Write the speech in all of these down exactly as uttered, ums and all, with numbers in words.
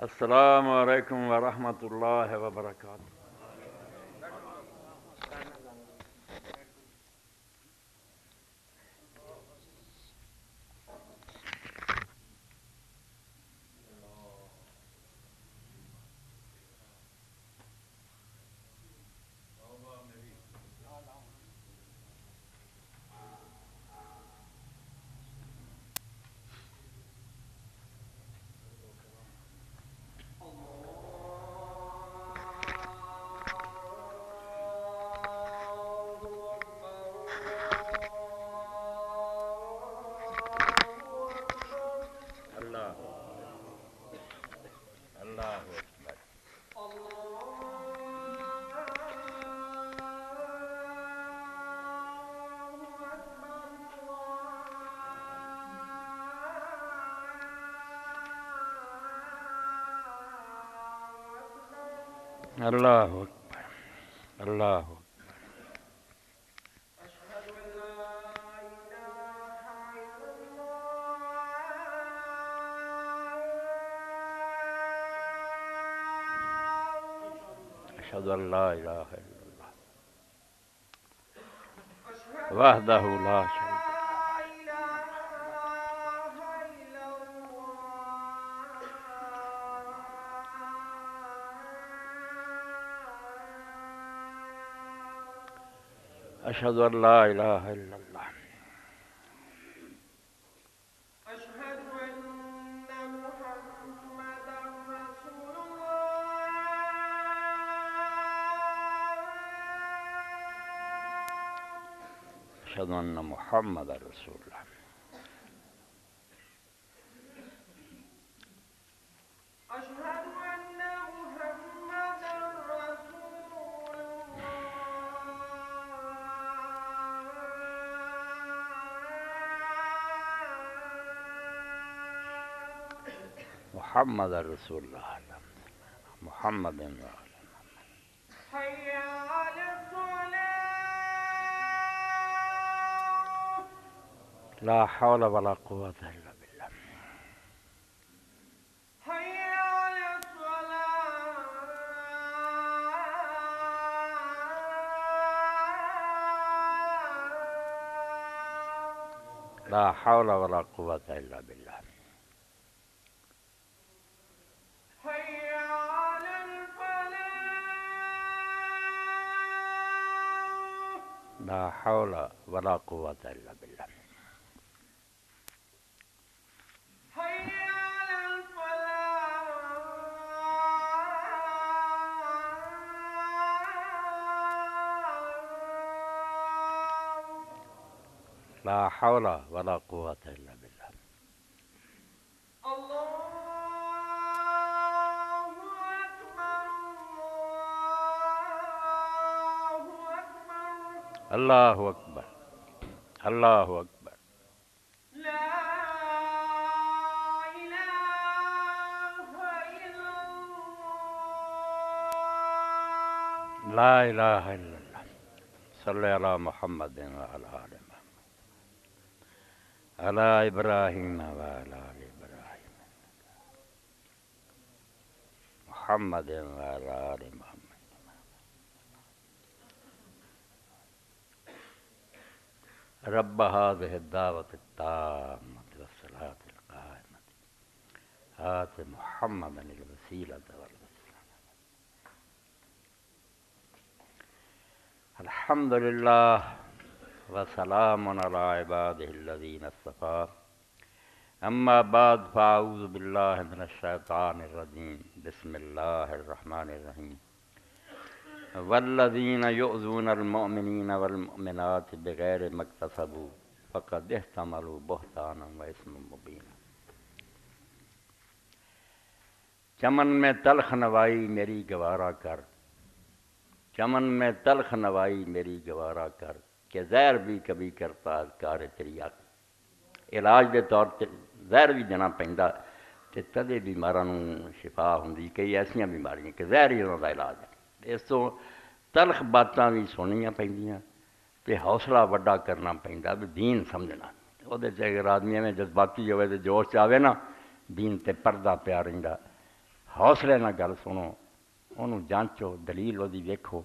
السلام علیکم ورحمۃ اللہ وبرکاتہ۔ اللہ اللہ اکبر۔ اللہ اکبر اللہ اکبر۔ اشہد ان لا الہ الا اللہ وحدہ لا شریک له، اشہد ان لا الہ الا اللہ اشہد ان محمد رسول اللہ۔ محمد رسول اللہ محمد لا حول ولا قوة الا باللہ۔ لا حول ولا قوة الا باللہ۔ لا حول ولا قوة الا باللہ۔ لا حول ولا قوة الا باللہ۔ اللہ اکبر اللہ اکبر۔ لا الہ الا اللہ۔ صلی علی محمد وعلی آل محمد علی ابراہیم وعلی آل ابراہیم محمد وعلی آل محمد۔ رب هذه الدعوة التامة والصلاة القائمة آت محمدا الوسيلة والوسيلة۔ الحمد لله وسلام على عباده الذين اصطفى، أما بعد فأعوذ بالله من الشيطان الرجيم، بسم الله الرحمن الرحيم۔ والذين يؤذون المؤمنين والمؤمنات بغير ما اكتسبوا فقد احتملوا بهتانا وإثما مبينا۔ چمن میں تلخ نوائی میری گوارا کر، چمن میں تلخ نوائی میری گوارا کر، کہ زہر بھی کبھی کرتا کار تیری آگ۔ علاج دے طور تے زہر بھی دینا پیندا تے تدے بیماراں نوں شفا ہوندی۔ کئی ایسیاں بیماریاں کہ زہر ہی انہاں دا علاج ہے۔ اس تو تلخ باتاں بھی سننیاں پیندیاں تے حوصلہ وڈا کرنا پیندا بھی دین سمجھنا۔ او دے اگر آدمی میں جذباتی ہوئے تے جوش چاہے نا، دین تے پردہ پیا رہندا۔ حوصلے نہ گل سنو، انہوں جانچو، دلیل وہی ویکھو۔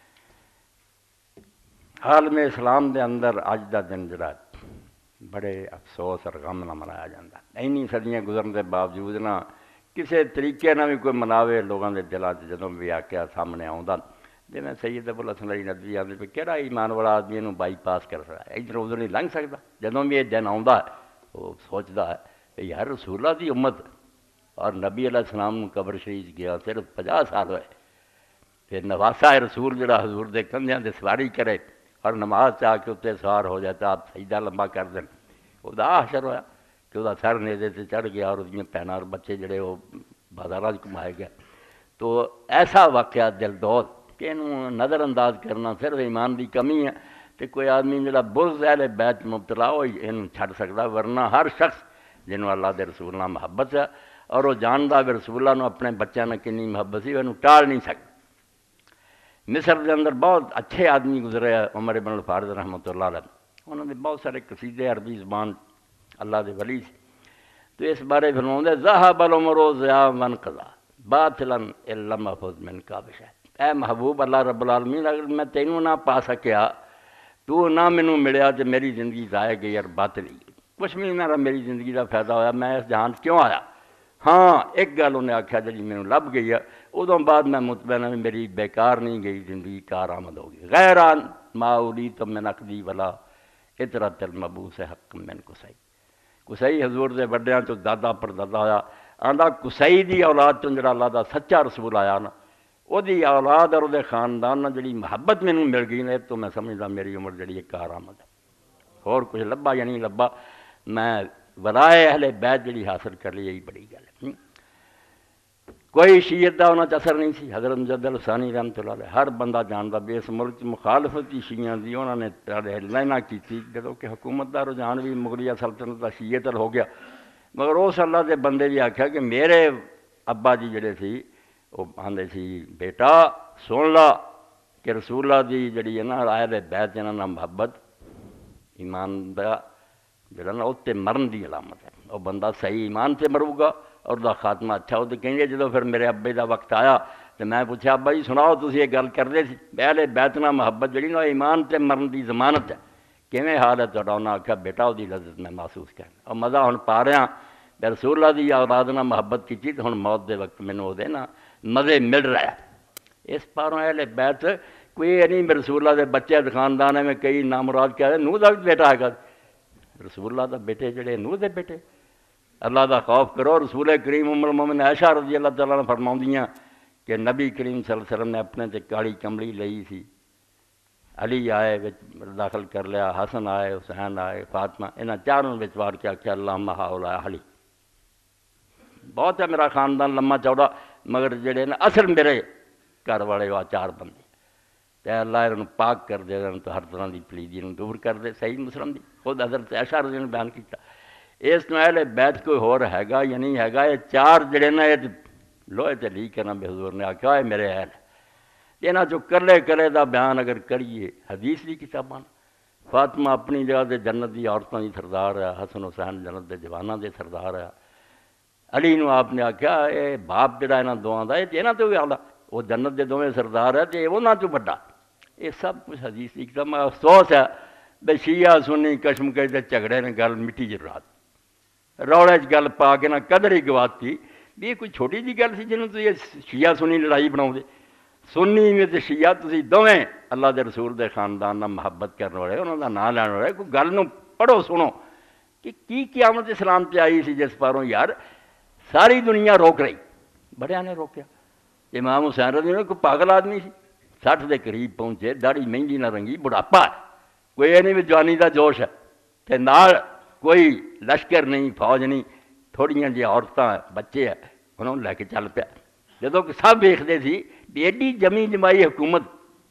عالم اسلام دے اندر اج دا دن جڑا بڑے افسوس اور غم نہ منایا جاتا، اینی صدیاں گزرن کے باوجود نہ کسی طریقے نہ بھی کوئی مناوے لوگوں کے دلوں سے جدوں بھی واقعہ سامنے آتا، جی میں سید ابو الحسن علی ندوی آدھے پہ کہڑا ایمان والا آدمی انہوں بائی پاس کر سکتا ہے، ادھر ادھر نہیں لنگھ سکتا۔ جدوں بھی یہ دن آتا ہے وہ سوچتا ہے کہ یار رسول اللہ دی امت اور نبی علیہ السلام قبر شریف گیا صرف پچاس سال ہوئے، پھر نواسا رسول جڑا حضور دے کندھیاں دے سواری کرے اور نماز چاہ کے اتنے سوار ہو جاتا، آپ سجدہ لمبا کر دیں، وہ حشر ہوا کہ وہ سر نیزے سے چڑھ گیا اور اس بھیناں اور بچے جڑے وہ بازار گھمائے گئے۔ تو ایسا واقعہ دل دوز کہ انہوں نظر انداز کرنا صرف ایمان دی کمی ہے، تو کوئی آدمی جڑا بغض اہل بیت مبتلا ہو انہوں چھڈ سکتا، ورنہ ہر شخص جنہوں اللہ دے رسول نال محبت ہے اور وہ جاندا بھی رسول اللہ نو اپنے بچوں نے کنی محبت سی، انہوں ٹال نہیں سکتا۔ مصر کے اندر بہت اچھے آدمی گزرے عمر بن الفارض رحمۃ اللہ علیہ، انہوں نے بہت سارے قصیدے عربی زبان اللہ دے ولی سی، تو اس بارے فرماؤں ذہب العمر ضیاء وانقضی باطلا ان لم احفظ منک بشیء۔ اے محبوب اللہ رب العالمین، اگر میں تینوں نہ پا سکیا، تو نہ مینوں ملیا تو میری زندگی ضائع گئی اور باطل ہی، کچھ بھی نہ میری زندگی کا فائدہ ہویا، میں اس جہان کیوں آیا؟ ہاں ایک گل انہیں آخیا جی مینوں لب گئی ہے، ادوں بعد میں مطمئن ہوں میری بیکار نہیں گئی زندگی، کارآمد ہوگی۔ غیران ما اوریت من عقدی ولا اطرت المبعوث حق من قصی۔ قصی حضور دے وڈیاں تو دادا پر دادا ہویا، آندا قصی دی اولاد تو جڑا اللہ دا سچا رسول آیا نا، وہ دی اولاد اور دے خاندان نال جڑی محبت مینوں مل گئی نا، تو میں سمجھدا میری عمر جڑی ہے کارآمد ہے، اور کچھ لبا یا نہیں لبا، میں ولائے اہل بیت جڑی حاصل کر لی، یہی بڑی گل ہے۔ کوئی شیعت دا انہاں چ اثر نہیں سی، حضرت مجدد ثانی رحمۃ اللہ علیہ ہر بندہ جاندا بھی اس ملک مخالفت شیعیاں دی انہوں نے لائنہ کیتی، جدوں کہ حکومت دا رجحان بھی مغلیہ سلطنت دا شیعت ہو گیا، مگر اس اللہ دے بندے بھی آکھیا کہ میرے ابا جی جڑے سی وہ آندے سی بیٹا سن لا کہ رسول اللہ دی جڑی ہے نا اہل بیت جنہاں نال محبت ایمان دا جڑا نا اتنے مرن دی علامت ہے، وہ بندہ صحیح ایمان سے مرو گا اور دا خاتمہ اچھا ہو۔ تو کہیں گے جدو پھر میرے ابے دا وقت آیا تو میں پوچھا ابا جی سناؤ تسی یہ گل کرتے سی اہل بیت نال محبت جڑی نا ایمان تے مرن دی ضمانت ہے، کیویں حال ہے تہاڈا؟ انہاں آکھیا بیٹا وہ لذت میں محسوس کرنا، اور مزہ ہن پا رہا میں رسول اللہ دی اولاد نال محبت کیتی تو ہن موت دے وقت مینوں وہ نا مزے مل رہا ہے۔ اس پاروں اہل بیت کوئی نہیں میں رسول اللہ دے بچے خاندان ہے میں کئی نامراد کہہ رہے نوح دا بھی بیٹا ہے گا، رسول اللہ دا بیٹے جڑے نوح دے بیٹے، اللہ دا خوف کرو۔ رسول کریم ام المومنین عائشہ رضی اللہ تعالیٰ عنہ فرماؤندیاں کہ نبی کریم صلی اللہ علیہ وسلم نے اپنے تے کالی کملی لئی سی، علی آئے داخل کر لیا، حسن آئے، حسین آئے، فاطمہ، انہاں چاروں وچ وار کے آکھیا اللہم ہؤلاء اہلی، بہت ہے میرا خاندان لمبا چوڑا مگر جڑے نا اصل میرے گھر والے وہ چار بندے، تے اللہ انہوں پاک کر دے تو ہر طرح دی پلیدی نوں دور کر دے۔ صحیح مسلم دی خود حضرت عائشہ رضی اللہ عنہ بیان کیتا۔ اس نو اہل بیت کوئی ہور ہے گا یا نہیں ہے گا، یہ چار جڑے نا یہ لوہے تے لی کے نا بے حضور نے آکھیا اے میرے اہل، انہاں چوں کلے کلے دا بیان اگر کریے حدیث دی کتاباں، فاطمہ اپنی جگہ دے جنت دی عورتاں دی سردار ہے، حسن حسین جنت دے جواناں دے سردار ہے، علی نو آپ نے آکھیا اے باپ جڑا انہاں دوواں دا اے انہاں تو بھی اعلیٰ، وہ جنت دے دوویں سردار ہے تے انہاں چوں بڑا، یہ سب کچھ حدیث دی کتاب۔ میں افسوس ہے بے شیعہ سنی کشمکش دے جھگڑے نے گل مٹی جی رات روڑے چ گل پا کے نہ قدر ہی گواتی بھی یہ کوئی چھوٹی جی گل سی جنہوں تسی شیعہ سنی لڑائی بناؤ دے، سنی میں تے شیعہ تسی دوویں اللہ دے رسول دے خاندان نال محبت کرنے والے انہاں دا نام لینے والے، کوئی گل نوں پڑھو سنو کہ کی قیامت اسلام تے آئی سی جس پاروں یار ساری دنیا روک رہی، بڑیاں نے روکیا۔ امام حسین رضی اللہ عنہ کوئی پاگل آدمی سی، سٹھ دے قریب پہنچے، داڑھی مہنگی نہ رنگی، بڑھاپا کوئی یہ نہیں بھی جوانی دا جوش ہے، تے نال کوئی لشکر نہیں فوج نہیں، تھوڑیاں جی عورتاں بچے ہیں انہوں لے کے چل پیا، جدوں کہ سب ویکھدے سی بھی ایڈی جمی جمائی حکومت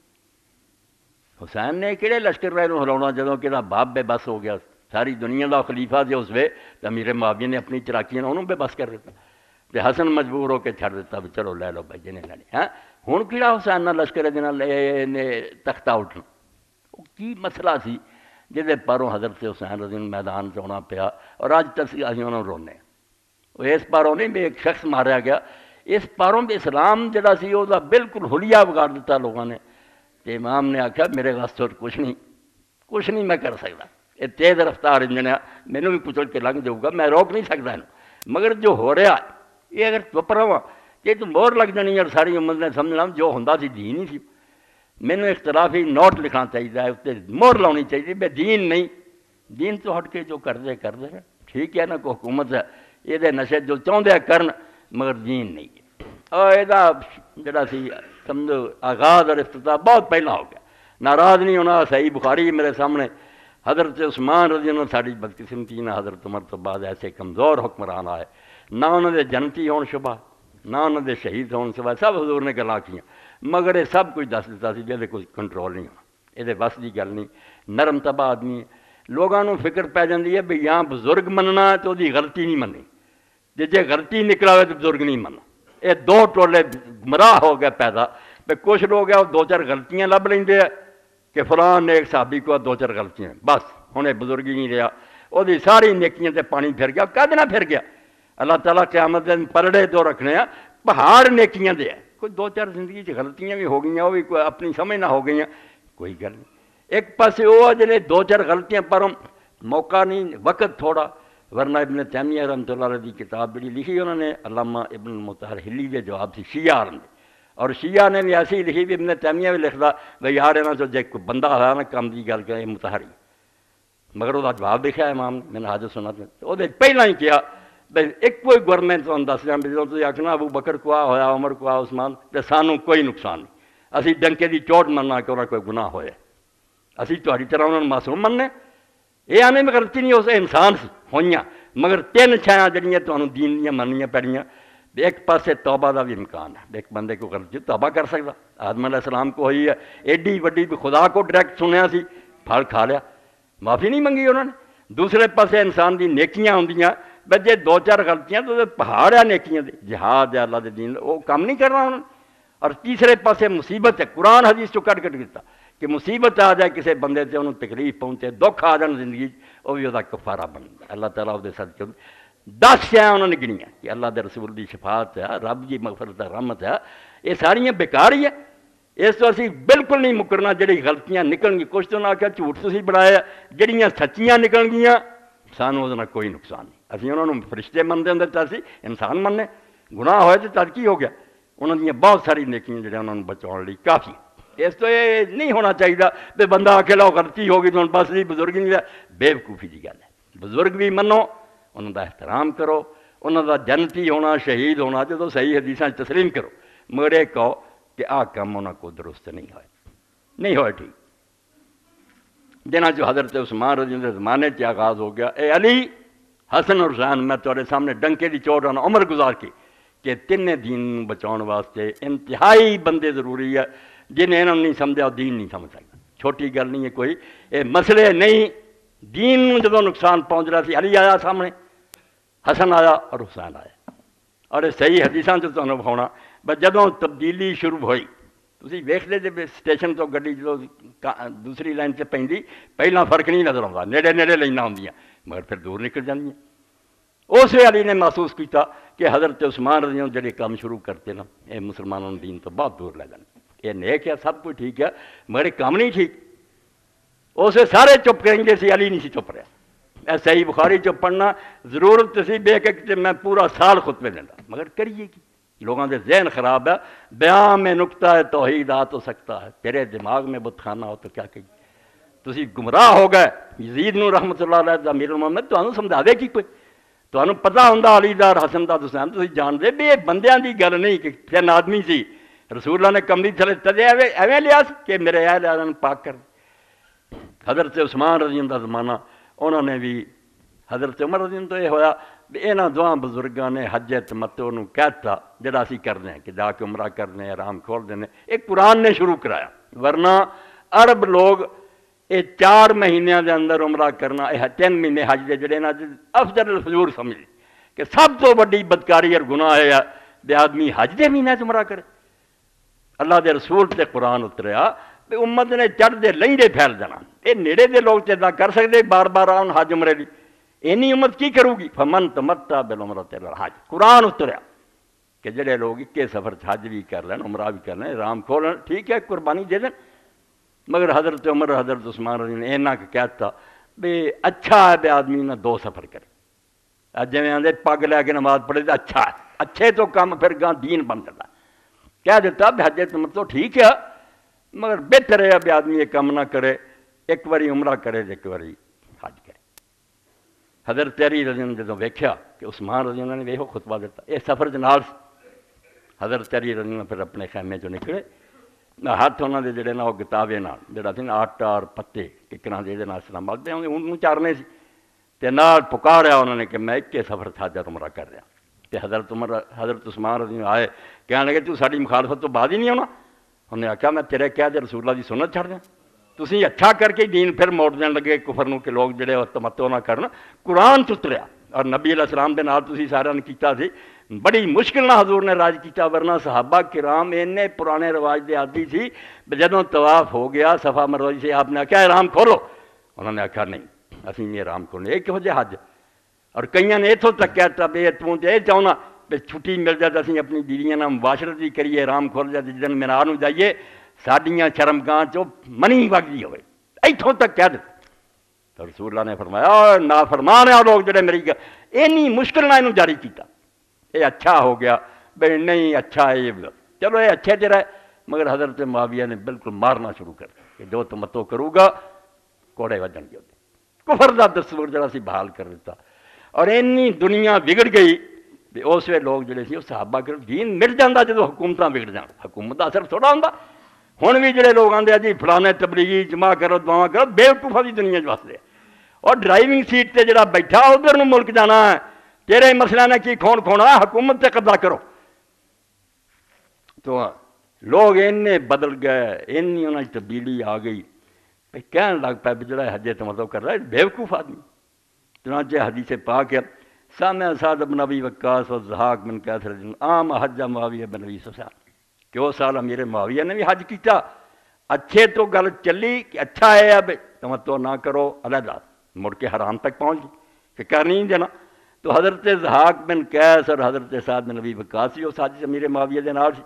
حسین نے کہڑے لشکر رہے نوں ہلاؤنا جدوں کہ باپ بے بس ہو گیا، ساری دنیا دا خلیفہ جے اس وے تو امیر معاویہ نے اپنی چراکیاں انہوں بے بس کر دیتا، تے حسن مجبور ہو کے چھڑ دیتا بھی چلو لے لو بھائی جنہیں لے ہاں ہن کیڑا حسین نہ لشکر دے نال تختہ اٹھنا، وہ کی مسئلہ سی جہدے پاروں حضرت حسین رضی اللہ میدان چ آنا پیا، اور اج تک اسی انہوں رونے وہ اس پاروں نہیں بھی ایک شخص ماریا گیا، اس پاروں پہ اسلام جڑا سی وہ بالکل حلیہ بگاڑ دیتا لوگوں نے. تے امام نے آخیا میرے واسطے کچھ نہیں کچھ نہیں میں کر سکتا, یہ تیز رفتار انجن ہے, مینوں بھی کچل کے لنگ جاؤ گا, میں روک نہیں سکتا انہوں. مگر جو ہو رہا یہ اگر چپ رہا کہ تو مور لگ جانی اور ساری امت نے سمجھنا جو ہوندہ سی دین ہی سی. مینوں اختلافی نوٹ لکھنا چاہیے, اتنے مور لاؤنی چاہیے بے دین نہیں, دین تو ہٹ کے جو کر دے کر دے ٹھیک ہے نا. کو حکومت ہے یہ نشے جو چاہتے ہیں کرن مگر دین نہیں ہے. اور یہ جڑا سی سمجھو آغاز اور افتتاح بہت پہلا ہو گیا. ناراض نہیں ہونا, صحیح بخاری میرے سامنے, حضرت عثمان رضی اللہ ساری بدقسمتی نہ حضرت عمر تو بعد ایسے کمزور حکمران آئے, نہ انہوں نے جنتی ہون شبہ نہ انہوں نے شہید ہون شبہ, سب حضور نے گلاں کیاں, مگر یہ سب کچھ دس دیتا سی جہدے کوئی کنٹرول نہیں ہونا, یہ بس کی گل نہیں. نرم تباہ آدمی ہے, لوگوں کو فکر پی جاتی ہے بھی یہاں بزرگ مننا تو وہی غلطی نہیں مننی, جی جی غلطی نکلا ہوئے تو بزرگ نہیں مننا. یہ دو ٹولے گمراہ ہو گئے پیدا, بھی کچھ لوگ ہیں دو چار غلطیاں لب لیں کہ فلاں نے ایک صحابی کو دو چار غلطیاں, بس ہوں بزرگ ہی نہیں رہا, وہ ساری نیکیاں تے پانی پھر گیا. کد نہ پھر گیا, اللہ تعالیٰ قیامت دن پرڑے دو رکھنے ہیں, پہاڑ نیکیاں دے, کوئی دو چار زندگی چ غلطیاں بھی ہو گئی, وہ بھی کوئی اپنی سمجھ نہ ہو گئی, کوئی گل نہیں. ایک پاسے وہ جنہیں دو چار غلطیاں پر موقع نہیں, وقت تھوڑا, ورنہ ابن تیمیہ رحمۃ اللہ علیہ کی کتاب بڑی لکھی انہوں نے, علامہ ابن المطہر ہلی کے جواب سے شیعہ نے, اور شیعہ نے بھی ایسی لکھی بھی, ابن تیمیہ بھی لکھتا بھائی یار یہاں جو جے کوئی بندہ ہوا نا کام کی گل کرے متحری, مگر وہ جواب لکھا ہے امام میں نے حاجت سنا وہ پہلا ہی کیا بھائی ایک کوئی گورنمنٹ تمہیں دس دیا بھی تھی آخنا ابو بکر کو آ ہوا عمر کو آ عثمان تو سانوں کوئی نقصان نہیں, اسی ڈنکے کی چوٹ مننا کہ انہیں کوئی گناہ ہوئے, اسی تاری طرح انہوں نے معصوم مننے. یہ آنے میں غلطی نہیں, اس انسان ہوئیاں, مگر تین چھایاں جڑیاں تمہیں دین دیاں مننیاں پیڑیاں. ایک پاسے توبہ کا بھی امکان ہے, ایک بندے کو غلطی توبہ کر سکتا, آدم علیہ السلام کو ہوئی ہے ایڈی وڈی بھی خدا کو ڈائریکٹ سنیا سی, پھل کھا لیا, معافی نہیں منگی انہوں نے. دوسرے پاسے انسان دی نیکیاں ہوندیاں, بجے دو چار غلطیاں تو پہاڑ ہے نیکیاں دے, جہاد ہے اللہ دے دین, وہ کام نہیں کرنا انہوں نے. اور تیسرے پاسے مصیبت ہے, قرآن حدیث چو کٹ کٹ دیتا کہ مصیبت آ جائے کسی بندے سے, انہوں تکلیف پہنچے, دکھ آ جان زندگی, وہ بھی وہ کفارہ بن جائے. اللہ تعالیٰ وہ صدقے دس شیاں انہوں نے گنیاں کہ اللہ دے رسول دی شفاعت ہے, رب کی مغفرت رحمت ہے, یہ ساریاں بیکار ہی ہے. اس تو اسی بالکل نہیں مکرنا, جڑی غلطیاں نکل گئی کچھ تو نہ آخیا جھوٹ تسی بڑھایا, جڑیاں سچیاں نکل گئیاں سانوں وہ کوئی نقصان نہیں. اسی انہوں نے فرشتے منتے ہوں تو اسی انسان مننے, گناہ ہوئے تو تد کی ہو گیا. انہوں نے بہت ساری نیکیاں جڑے انہوں نے بچاؤ لی کافی. اس تو یہ نہیں ہونا چاہیے کہ بندہ آ کے لو غلطی ہوگی تو بس نہیں بزرگ نہیں رہا, بے وقوفی کی گل ہے. بزرگ بھی منو, انہوں کا احترام کرو, انہوں کا جنتی ہونا شہید ہونا جو صحیح حدیثاں تسلیم کرو, مگر یہ کہو کہ آ کام انہوں کو درست نہیں ہوئے, نہیں ہوئے ٹھیک. جنہ جو حضرت عثمان رضی اللہ عنہ زمانے سے آغاز ہو گیا, اے علی حسن اور حسین میں تیرے سامنے ڈنکے کی چوٹ اور عمر گزار کی کہ تین دین بچاؤ واسطے انتہائی بندے ضروری ہے, جنہیں انہوں نے نہیں سمجھا وہ دین نہیں سمجھ سکتا. چھوٹی گل نہیں ہے کوئی, یہ مسئلے نہیں. دین جدو نقصان پہنچ رہا سی, علی آیا سامنے, حسن آیا اور حسین آیا, اور یہ صحیح حدیثاں جو تمہیں ہونا. بس جدوں تبدیلی شروع ہوئی تھی ویکھتے جی اسٹیشن تو گڈی جو دوسری لائن سے پہنتی پہلا فرق نہیں نظر آتا, نیڑے نیڑے لائناں ہوندیاں مگر پھر دور نکل جاندیاں. اس ویلے علی نے محسوس کیتا کہ حضرت عثمان رضی اللہ عنہ جڑے کام شروع کرتے نا یہ مسلمانوں دین تو بہت دور لے جانے. یہ نیک ہے سب کچھ ٹھیک ہے مگر کام نہیں ٹھیک. اسے سارے چپ کریں گے, سی علی نہیں سی چپ رہا. اے صحیح بخاری چ پڑھنا ضرورت سی بے کہ میں پورا سال خطبے دینا, مگر کریے کی لوگوں کے ذہن خراب ہے. بیان میں نکتہ ہے توحید آ تو سکتا ہے, تیرے دماغ میں بت خانہ ہو تو کیا کہیے. تسی گمراہ ہو گئے. یزید نو رحمت اللہ علیہ امیر المومنین تمہیں سمجھا دے کی کوئی, تمہیں پتہ ہوں علی دا حسن دا حسین, تسی جان دے بھی یہ بندیاں دی گل نہیں کہ پھر آدمی سی. رسول اللہ نے کملی تھلے تدے ایویں لیا کہ میرے اہل عالم پاک کر. حضرت عثمان رضی اللہ زمانہ انہوں نے بھی حضرت عمر رضی اللہ تو یہ ہویا یہاں دواں بزرگاں نے حج تمتع نو کہتا جڑا اسی کرنے کہ جا کے عمرہ کرنے آرام کھول دینے, ایک قرآن نے شروع کرایا. ورنہ عرب لوگ یہ چار مہینوں کے اندر عمرہ کرنا, یہ تین مہینے حج دے جڑے نا افضل الفجور سمجھ کہ سب تو بڑی بدکاری اور گناہ ہے بے آدمی حج دے مہینے عمرہ کرے. اللہ دے رسول تے قرآن اتریا امت نے چڑھ دے لنگے پھیل جانا. یہ نیڑے دے لوگ تے نہ کر سکتے بار بار آن حج عمرے لی, اینی امت کی کرو گی. فمن تمتع بالعمرۃ الی الحج قرآن اتریا. کہ جڑے لوگ اکے سفر حج بھی کر لین عمرہ بھی کر لیں رام کھولن ٹھیک ہے قربانی دے دیں، مگر حضرت عمر حضرت عثمان رضی نے اینا کہ کہتا بھی اچھا ہے بھی آدمی نہ دو سفر کرے، جی میں آدھے پگ لے کے نماز پڑھے تو اچھا ہے، اچھے تو کام پھر گاں دین بن جاتا، کہہ دیتا بھی حج تمتع ٹھیک ہے مگر بہتر ہے بھی آدمی یہ کام نہ کرے، ایک باری عمرہ کرے ایک باری حج کرے۔ حضرت علی رضی اللہ جدوں ویکھیا کہ عثمان رضی اللہ نے ویہو خطبہ دیتا، یہ سفر جنال حضرت علی رضی اللہ پھر اپنے خیمے چوں نکلے، ہاتھ انہوں نے جڑے نا وہ گتاوے نال جڑا سی نا آٹا اور پتے ٹکنا دے نال سلام ملتے ہیں انہوں چارنے سی تے نال پکاریا انہوں نے کہ میں اکے سفر حج عمرہ کر رہا تے حضرت عمر حضرت عثمان رضی اللہ آئے کہنے لگے تو ساری مخالفت تو بعد ہی نہیں ہونا، انہوں نے آخیا میں تیرے کہہ دے رسول اللہ دی سنت چھڑ دیں، تسی اچھا کر کے دین پھر موڑ دین لگے کفر نو کہ لوگ جڑے تمتع نہ کرن، قرآن چتریا اور نبی علیہ السلام دے نال تسی سارے نے کیتا سی، بڑی مشکل نہ حضور نے راج کیتا، ورنہ صحابہ کرام اینے پرانے رواج دے عادی سی، جدوں طواف ہو گیا صفا مروہ سے آپ نے آخیا احرام کھولو، انہوں نے آخیا نہیں اسی نہیں احرام کھولنے، ایک ہو جائے حج، اور کئیاں نے اتھوں تک کہتا بے توں تے چاہنا بھی چھٹی مل جائے اسی اپنی بیویاں نال مباشرت بھی کریے، احرام کھول جائے جس دن مینار نوں جائیے ساڈیاں شرمگاہ چوں منی وگدی ہوئے، اتھوں تک کہہ دیتا۔ تو رسول اللہ نے فرمایا نافرمان ہیں لوگ جڑے میری گل اینی مشکل نہ انہوں جاری کیتا، یہ اچھا ہو گیا بھئی نہیں اچھا ہے یہ چلو یہ اچھے تیرا ہے، مگر حضرت معاویہ نے بالکل مارنا شروع کر دیا کہ جو تمتع کروں گا کوڑے وجن گے، کفر دا دستور جڑا سی بحال کر دیتا، اور اینی دنیا بگڑ گئی بھی اس ویلے لوگ جڑے سی وہ صحابہ کر دین مٹ جاندہ جدو حکومتاں بگڑ جان، حکومت دا اثر تھوڑا ہوندا، ہن بھی جڑے لوگ آندے جی فلانے تبلیغی جمع کرو دعاواں کرو، بے وقوفاں دی دنیا واسطے، اور ڈرائیونگ سیٹ تے جڑا بیٹھا ادھر نوں ملک جانا ہے، تیرے مسئلہ نے کی کھون کھونا حکومت تے قبضہ کرو۔ تو لوگ اینے بدل گئے، اینی انہاں وچ تبدیلی آ گئی، بھئی کہن لگ پیا بھی جڑا حج تمتع کر رہا ہے بے وقوف آدمی، چنانچہ حدیث پاک ہے سامع سعد بن ابی وقاص و ضحاک بن قیس رضی اللہ عام حج معاویہ بن ابی سفیان، کہ وہ سال امیر معاویہ نے بھی حج کیتا، اچھے تو گل چلی کہ اچھا ہے اب تمتع نہ کرو علیحدہ، مڑ کے حرام تک پہنچ گئی کہ کر نہیں دینا، تو حضرت ضحاک بن قیس اور حضرت سعد بن ابی وقاص وہ حج امیر معاویہ دے نال سی،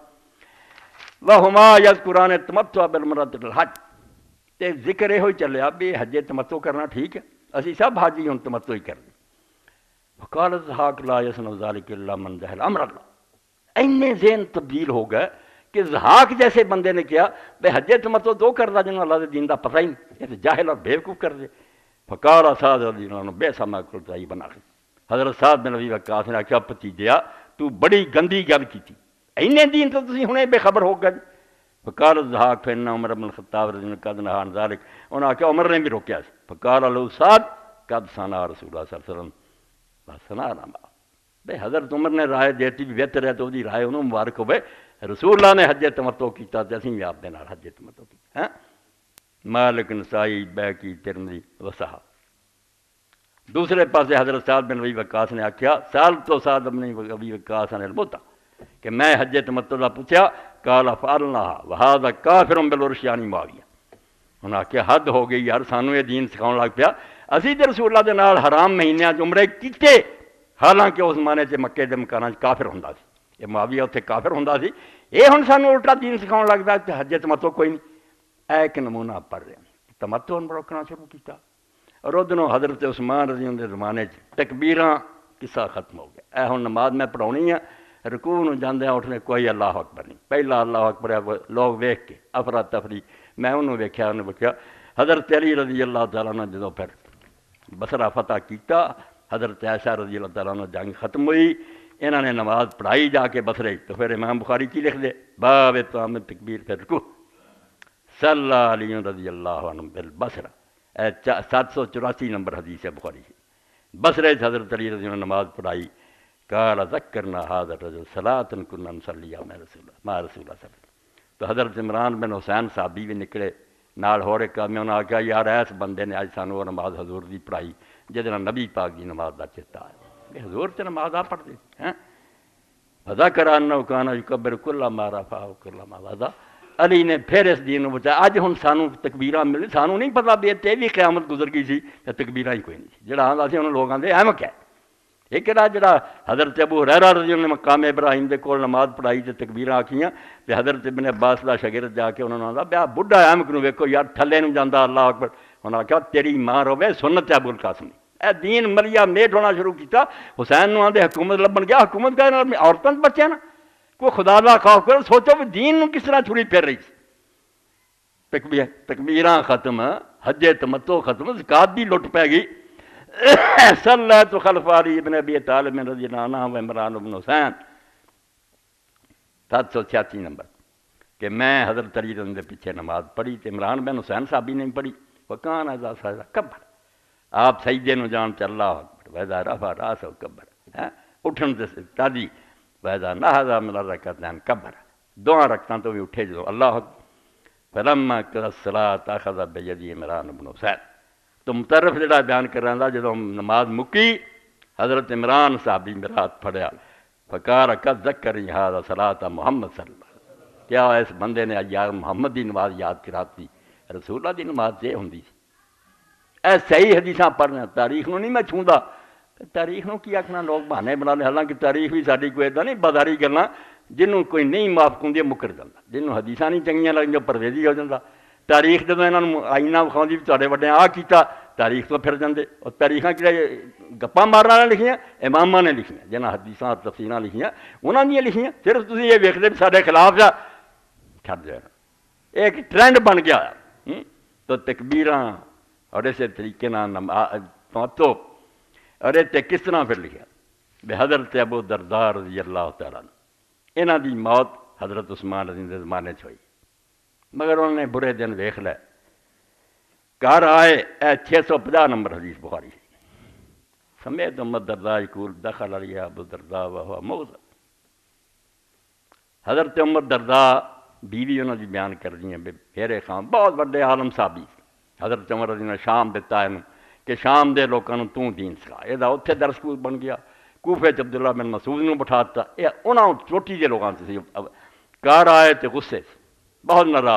وہما یذکران التمتع بالعمرۃ الحج، تے ذکر یہ چلیا بھی حج تمتع کرنا ٹھیک ہے، اسی سب حاجی ہوں تمتع ہی کرنے، وقال ضحاک لا یصنع ذلک الا من جہل امر اللہ، اینے ذہن تبدیل ہو گئے کہ ضحاک جیسے بندے نے کیا بے حج تمتع دو کردا جنہوں اللہ دے دین دا پتہ ہی نہیں، یہ تو جاہل اور بے وقوف کر دے، فقال سعد رضی اللہ عنہ بے سما قلت بنا، حضرت سعد بن ابی وقاص نے آخیا بھتیجیا تو بڑی گندی گل کیتی، اینے دین تو تسی ہنے بے خبر ہو گئے، فقال ضحاک فإن عمر بن الخطاب رضی اللہ عنہ قد نہى عن ذلك، انہوں نے آخیا عمر نے بھی روکیا سی، فقال له سعد قد صنع رسول اللہ صلی اللہ علیہ وسلم صنع نما، بے حضرت عمر نے رائے دیتی بھی بہتر ہے تو دی رائے انہوں مبارک ہوئے، رسول اللہ نے حج تمتع کیتا تے اسی بھی آپ دے نال حج تمتع کیتا ہے۔ مالک نسائی بیہقی ترمذی وصححہ۔ دوسرے پاسے حضرت سعد بن ابی وقاص نے آخیا سال تو سعد بن ابی وقاص عن المتع، کہ میں حج تمتع دا پوچھا، قال فعلناها وهذا کافر بالعرش یعنی معاویہ، انہوں نے آخیا حد ہو گئی یار سانوں یہ دین سکھاؤن لگ پیا، اسی تے رسول اللہ دے نال حرام مہینیاں چ عمرے کیتے، حالانکہ اس زمانے چ مکے دے مکاناں چ کافر ہوندا سی، یہ معاویہ اتنے کافر ہوندا سی، یہ ہن سانوں الٹا دین سکھاؤن لگ پیا کہ حج تمتع کوئی نہیں، اے ایک نمونہ پڑھ رہے ہیں، تمتع روکنا شروع کیتا، اور ادھروں حضرت عثمان رضی اللہ کے زمانے تکبیراں قصہ ختم ہو گیا، اے ہن نماز میں پڑھاونی ہے، رکوع نوں جاندے اٹھنے کوئی اللہ اکبر نہیں، پہلا اللہ اکبر لوگ ویکھ کے افرا تفری، میں انہوں ویکھیا انہوں ویکھیا حضرت علی رضی اللہ تعالیٰ عنہ جدوں پھر بصرہ فتح کیتا، حضرت عائشہ رضی اللہ تعالیٰ عنہ جنگ ختم ہوئی، انہوں نے نماز پڑھائی جا کے بصرے، تو پھر امام بخاری کی لکھ دے باب اتمام تکبیر پھر رکوع صلی علی رضی اللہ عنہ بالبصرہ، سات سو چوراسی نمبر حدیث ہے بخاری سے، بصرے حضرت علی رضی اللہ نماز پڑھائی، قال ذکرنا هذا الرجل صلاة كنا نصليها مع رسول اللہ مع رسول اللہ صلی اللہ علیہ وسلم، تو حضرت عمران بن حسین صحابی بھی نکلے نال ہو رہے کام، انہوں نے آخیا یار ایس بندے نے آج سانوں وہ نماز حضور دی پڑھائی جہد نال نبی پاک دی نماز دا چیتا ہے، حضور تے نماز آ پڑھ دی ہیں، فذکر انہ کان یکبر کل ما رفع کل ما وضع، علی نے پھر اس دین بچایا، اج ہن سانوں تکبیراں ملی، سانوں نہیں پتہ بھی تے بھی قیامت گزر گئی سی تے تکبیراں ہی کوئی نہیں سی، جڑا آندا سی انہوں لوگ آندے احمق ہے، ایک era جڑا حضرت ابو ہریرہ رضی اللہ عنہ نے مقام ابراہیم دے کول نماز پڑھائی تے تکبیراں آکھیاں تے حضرت ابن عباس دا شاگرد جا کے انہوں نے آندا بیا بڈھا ہے مکنوں ویکھو یار تھلے نوں جاندا اللہ اکبر انہاں آکھیا تیری ماں روے سنت ابو القاسم اے دین مریا میٹ ہونا شروع کیتا حسین نوں آندے حکومت لبن گیا حکومت کا عورتاں بچے نا کوئی خدا دا خوف کرو سوچو بھی دین نوں کس طرح چھری پھر رہی تکبیر تکبیراں ختم حج تمتع ختم زکات دی لٹ پے گئی صلیت خلف علی ابن ابی طالب رضی اللہ عنہ و عمران بن حسین سات سو چھیاسی نمبر کہ میں حضرت علی رضی کے پیچھے نماز پڑھی تو عمران بن حسین صاحب نہیں پڑھی وکان اذا سجد کبر آپ سجدے نو جان چ اللہ اکبر وذا رفع راسہ کبر اٹھن تے تاجی وذا نہض من الرکعتین کبر دو رکعتاں تو بھی اٹھے جو اللہ اکبر فلما قضى الصلاۃ اخذ بیدی عمران بن حسین تم طرف جڑا بیان کر رہا جدو نماز مکی حضرت عمران صاحبی میرات پڑھیا فقال قد ذکرنی ھذا صلاۃ محمد صلی اللہ علیہ وسلم کیا اس بندے نے یار محمد دی نماز یاد کراتی رسول اللہ دی نماز یہ ہوندی سی اے صحیح حدیثاں پڑھنا تاریخ نو نہیں میں چھوندا تاریخ نو کی آکھنا لوگ بہانے بنا لے حالانکہ تاریخ بھی ساڈی کوئی ایدا نہیں بازاری گلاں جنوں کوئی نہیں معاف ہوندی مکر جاندا جنوں حدیثاں نہیں چنگیاں لگدیاں پرویزی ہو جاندا تاریخ جدو انہاں نوں آئینہ وکھاؤندی بھی تواڈے وڈے آ کیتا تاریخ تو پھر جاندے اور تاریخاں کہڑے گپاں مارن والے لکھیاں اماماں نے لکھیاں جنہاں حدیثاں اور تفسیراں لکھیاں انہاں دیاں لکھیاں صرف تسی یہ ویکھدے بھی ساڈے خلاف جا چھڈ جانا ایک ٹرینڈ بن گیا تو تکبیراں اور اسی طریقے نال تو اور یہ کس طرح پھر لکھا بے حضرت ابو درداء رضی اللہ تعالیٰ عنہ انہاں دی موت حضرت عثمان رضی دے زمانے چ ہوئی مگر انہوں نے برے دن ویکھ لے گھر آئے اے چھ سو پنجاہ نمبر حدیث بخاری سمیت امت درداء یقول دخل علی ابو درداء وهو موضع حضرت امت درداء بیوی انہوں نے بیان کر دی ہیں پھیرے خان بہت بڑے عالم صحابی حضرت عمر رضی اللہ شام دیتا ہے کہ شام دے لوگوں نے تو دین سکھا یہ اتنے درس کو بن گیا کوفے چ عبداللہ بن مسعود نو بٹھاتا یہ انہوں چوٹی دے لوگوں سے گھر آئے تو غصے سے بہت ناراض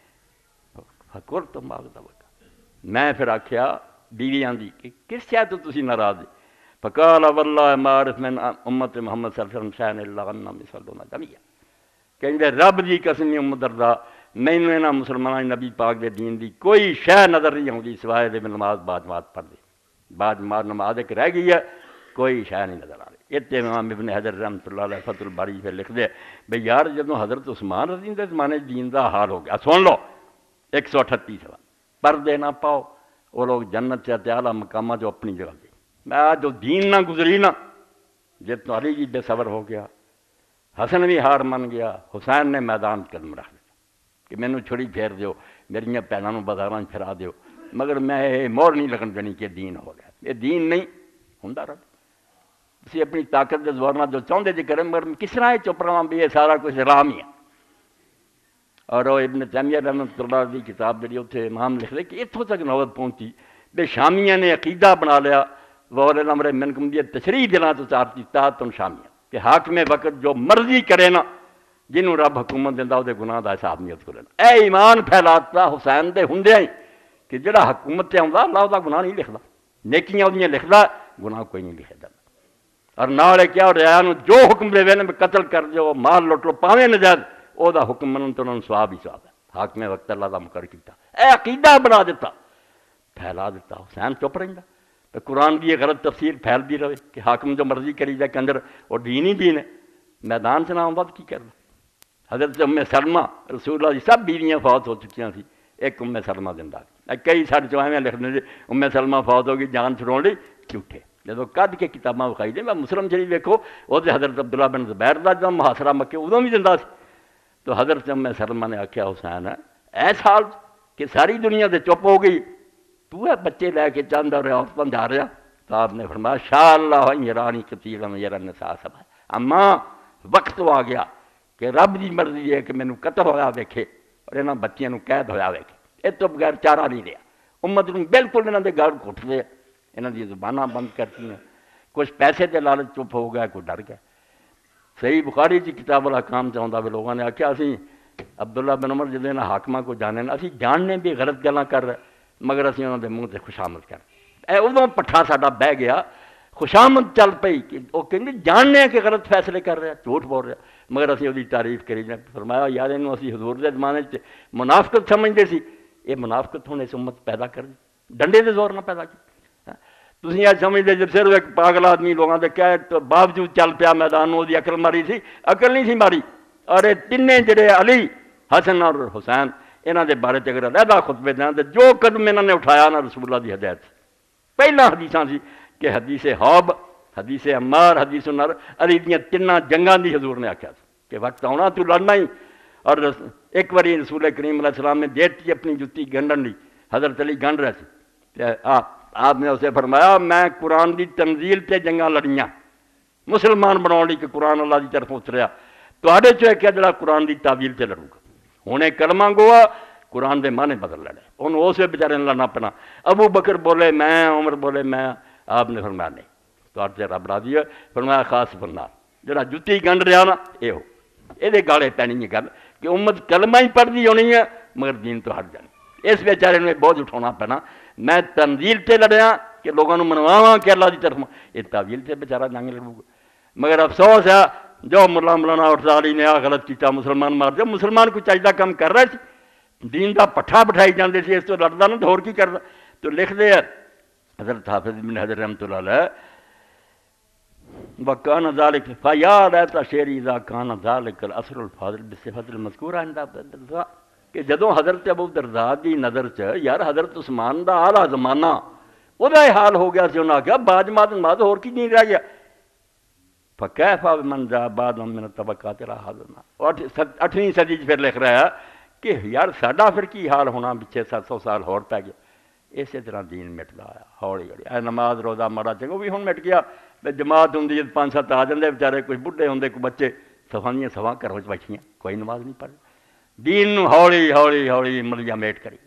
فکر تو ماغتا وقت میں پھر آکھیا بیوی آندی کہ کس شاید تو تسی ناراض فقال واللہ ما عرف من امت محمد صلی اللہ علیہ وسلم شأن الا انہم یصلون جميعا کہ رب دی قسم امت درداء مینوں انہاں مسلماناں نبی پاک دے دین دی کوئی شے نظر نہیں آؤندی سوائے دے نماز با جماعت پڑھ دے با جماعت نماز ایک رہ گئی ہے کوئی شے نہیں نظر آ رہی اتنے امام ابن حجر رحمۃ اللہ علیہ فتح الباری پھر لکھ دے بھئی یار جدوں حضرت عثمان رضی دے زمانے دین دا حال ہو گیا سن لو ایک سو اٹھتی سوا پردے نہ پاؤ وہ لوگ جنت سے اعلیٰ مقامہ جو اپنی جگہ دے میں جو دین نہ گزری نا جب تو علی جی بے صبر ہو گیا حسن بھی ہار من گیا حسین نے میدان قدم رکھ دیا کہ مینوں چھڑی پھیر دیو میریاں بھیناں نوں بازاراں پھرا دیو مگر میں یہ مور نہیں لگن دینی کہ دین ہو گیا یہ دین نہیں ہوندا رب تسی اپنی طاقت دے زور نال جو چاہندے جے کریں مگر کس طرح چپ رہاں بھی یہ سارا کچھ رام ہی ہے اور وہ ابن تیمیہ رحمۃ اللہ دی کتاب جڑی اتنے امام لکھ دے کہ اتوں تک نوبت پہنچی بے شامیہ نے عقیدہ بنا لیا وول الامر منکم دی تشریح دلاں تو چارتی تاعتن شامیہ کہ حاکم وقت جو مرضی کرے نا جنہوں رب حکومت دینا وہ گناہ دا حساب نہیں کرے نا اے ایمان پھیلاتا حسین دے ہوندے ہیں کہ جڑا حکومت تے آوندا اللہ دا گناہ نہیں لکھدا نیکیاں اودیاں لکھدا گناہ کوئی نہیں لکھدا اور نالے کیا ریا نو جو حکم دے وینے قتل کر جو مال لٹ لو پاویں نجائز او دا حکم منن تو انہوں ثواب ہی ثواب ہے حاکم وقت اللہ دا مقرر کیتا اے عقیدہ بنا دیتا پھیلا دیتا حسین چپ رہندا تو قرآن کی یہ غلط تفسیر پھیل بھی رہے کہ حاکم جو مرضی کری جائے کہ اندر اور دین ہی دین ہے میدان سے نہ آؤں بات کی کر رہا حضرت ام سلمہ رسول اللہ سب بیویاں فوت ہو چکیاں تھیں ایک ام سلمہ زندہ کئی سارے چوہے لکھنے سے ام سلمہ فوت ہوگی جان چھڑاؤ لی جھوٹے جب کد کے کتاباں وکھائی دیں میں مسلم شریف ویکھو وہ حضرت عبداللہ بن زبیر دا جب محاصرہ مکے ادوں بھی زندہ سی تو حضرت ام سلمہ نے آخیا حسین ہے ایس حال کہ ساری دنیا سے چپ ہو گئی تو ہے بچے لے کے چاند اور عورتوں جا رہا تو آپ نے فرمایا شاء اللہ یرانی کثیر یرا النساء سب اماں وقت تو آ گیا کہ رب دی مرضی ہے کہ مینوں قتل ہویا ویکھے اور انہاں بچیاں نوں قید ہویا ویکھے اس تو بغیر چارہ نہیں رہا امت نوں بالکل انہاں دے گل گھٹ دے انہاں دی زباناں بند کرتی ہیں کچھ پیسے دے لالچ چپ ہو گیا کوئی ڈر گیا صحیح بخاری کی کتاب الاحکام چاہتا بھی لوگوں نے آخیا اسی عبداللہ بن عمر جب انہاں حاکماں کو جانے اسی جاننے بھی غلط گلاں کر رہے مگر اسی انہوں دے منہ تے خوشامد کر اے ادوں پٹھا ساڈا بہ گیا خوشامد چل پئی کہ وہ کہیں جاننے کہ غلط فیصلے کر رہا جھوٹ بول رہا مگر اسی وہی تعریف کری جائیں فرمایا یار انہوں اسی حضور دے زمانے سے منافقت سمجھتے سی یہ منافقت ہونے سے امت پیدا کر دی ڈنڈے دے زور نہ پیدا کی تسی آج سمجھتے جب صرف ایک پاگل آدمی لوگوں دے کہہ تو باوجود چل پیا میدان وہ عقل ماری سی عقل نہیں سی ماری اور یہ تینے جڑے علی حسن اور حسین انہوں دے بارے اگر علیحدہ خطبے دیں تو جو قدم انہوں نے اٹھایا نا رسول اللہ دی ہدایت سے پہلا حدیثاں سی کہ حدیث حوب حدیث عمار حدیث نر علی دیاں تیناں جنگاں دی حضور نے آکھیا کہ وقت آنا تو لڑنا ہی اور ایک باری رسول کریم علیہ السلام نے دیتی اپنی جتی گنڈن لی حضرت علی گنڈ رہے تھے آپ نے اسے فرمایا میں قرآن دی تنزیل تے جنگاں لڑیاں مسلمان بناؤ لی کہ قرآن اللہ دی طرف اتریا تواڈے چوں ایک جڑا قرآن دی تعویل تے لڑوں گا ہنے کلمہ گوا قرآن دے معنی بدل لڑے انہوں اسے بیچارے نے لڑنا پنا ابو بکر بولے میں عمر بولے میں آپ نے فرمایا نہیں تو سے رب راضی ہے فرمایا خاص بننا جڑا جتی گنڈ رہا نا یہ ہو یہ گالے پینی ہے گل کہ امت کلمہ ہی پڑھتی ہونی ہے مگر دین تو ہٹ جانی اس بیچارے نے بوجھ اٹھانا پینا میں تنزیل تے لڑیا کہ لوگوں نے منواواں کہ اللہ دی طرف یہ تعویل سے بیچارہ جنگ لڑوں گا مگر افسوس ہے جو ملا مولانا ارزالی نے آ غلط کیتا مسلمان مار دیا مسلمان کوئی چاہیدہ کم کر رہے تھے دین دا پٹھا بٹھائی جاندے سی اس تو لڑدا نہ تو ہور کی کردا تو لکھ دے حضرت حافظ بن حجر رحمۃ اللہ علیہ وکان ذالک فیا لیت شعری اذا کان ذالک الاثر الفاضل بصفت المذکور عند الدرداء کہ جدوں حضرت ابو الدرداء دی نظر چ یار حضرت عثمان دا اعلیٰ زمانہ وہ دا حال ہو گیا سی انہاں آکھیا بعد مات بعد ہور کی نہیں رہ گیا فکیف من جاء بعد من الطبقات راحلنا اور اٹھویں صدی پھر لکھ رہا ہے کہ یار ساڈا پھر کی حال ہونا پچھے سات سو سال ہور پی گیا اسی طرح دین مٹدا آیا ہولی ہولی اے نماز روزہ ماڑا چنگا بھی ہن مٹ گیا جماعت ہوں پانچ سات آ جاندے بیچارے کچھ بڈھے ہوں کوئی بچے سفاں دیاں سفاں گھروں بیٹھیاں کوئی نماز نہیں پڑھ دین نو ہولی ہولی ہولی ملیاں میٹ کری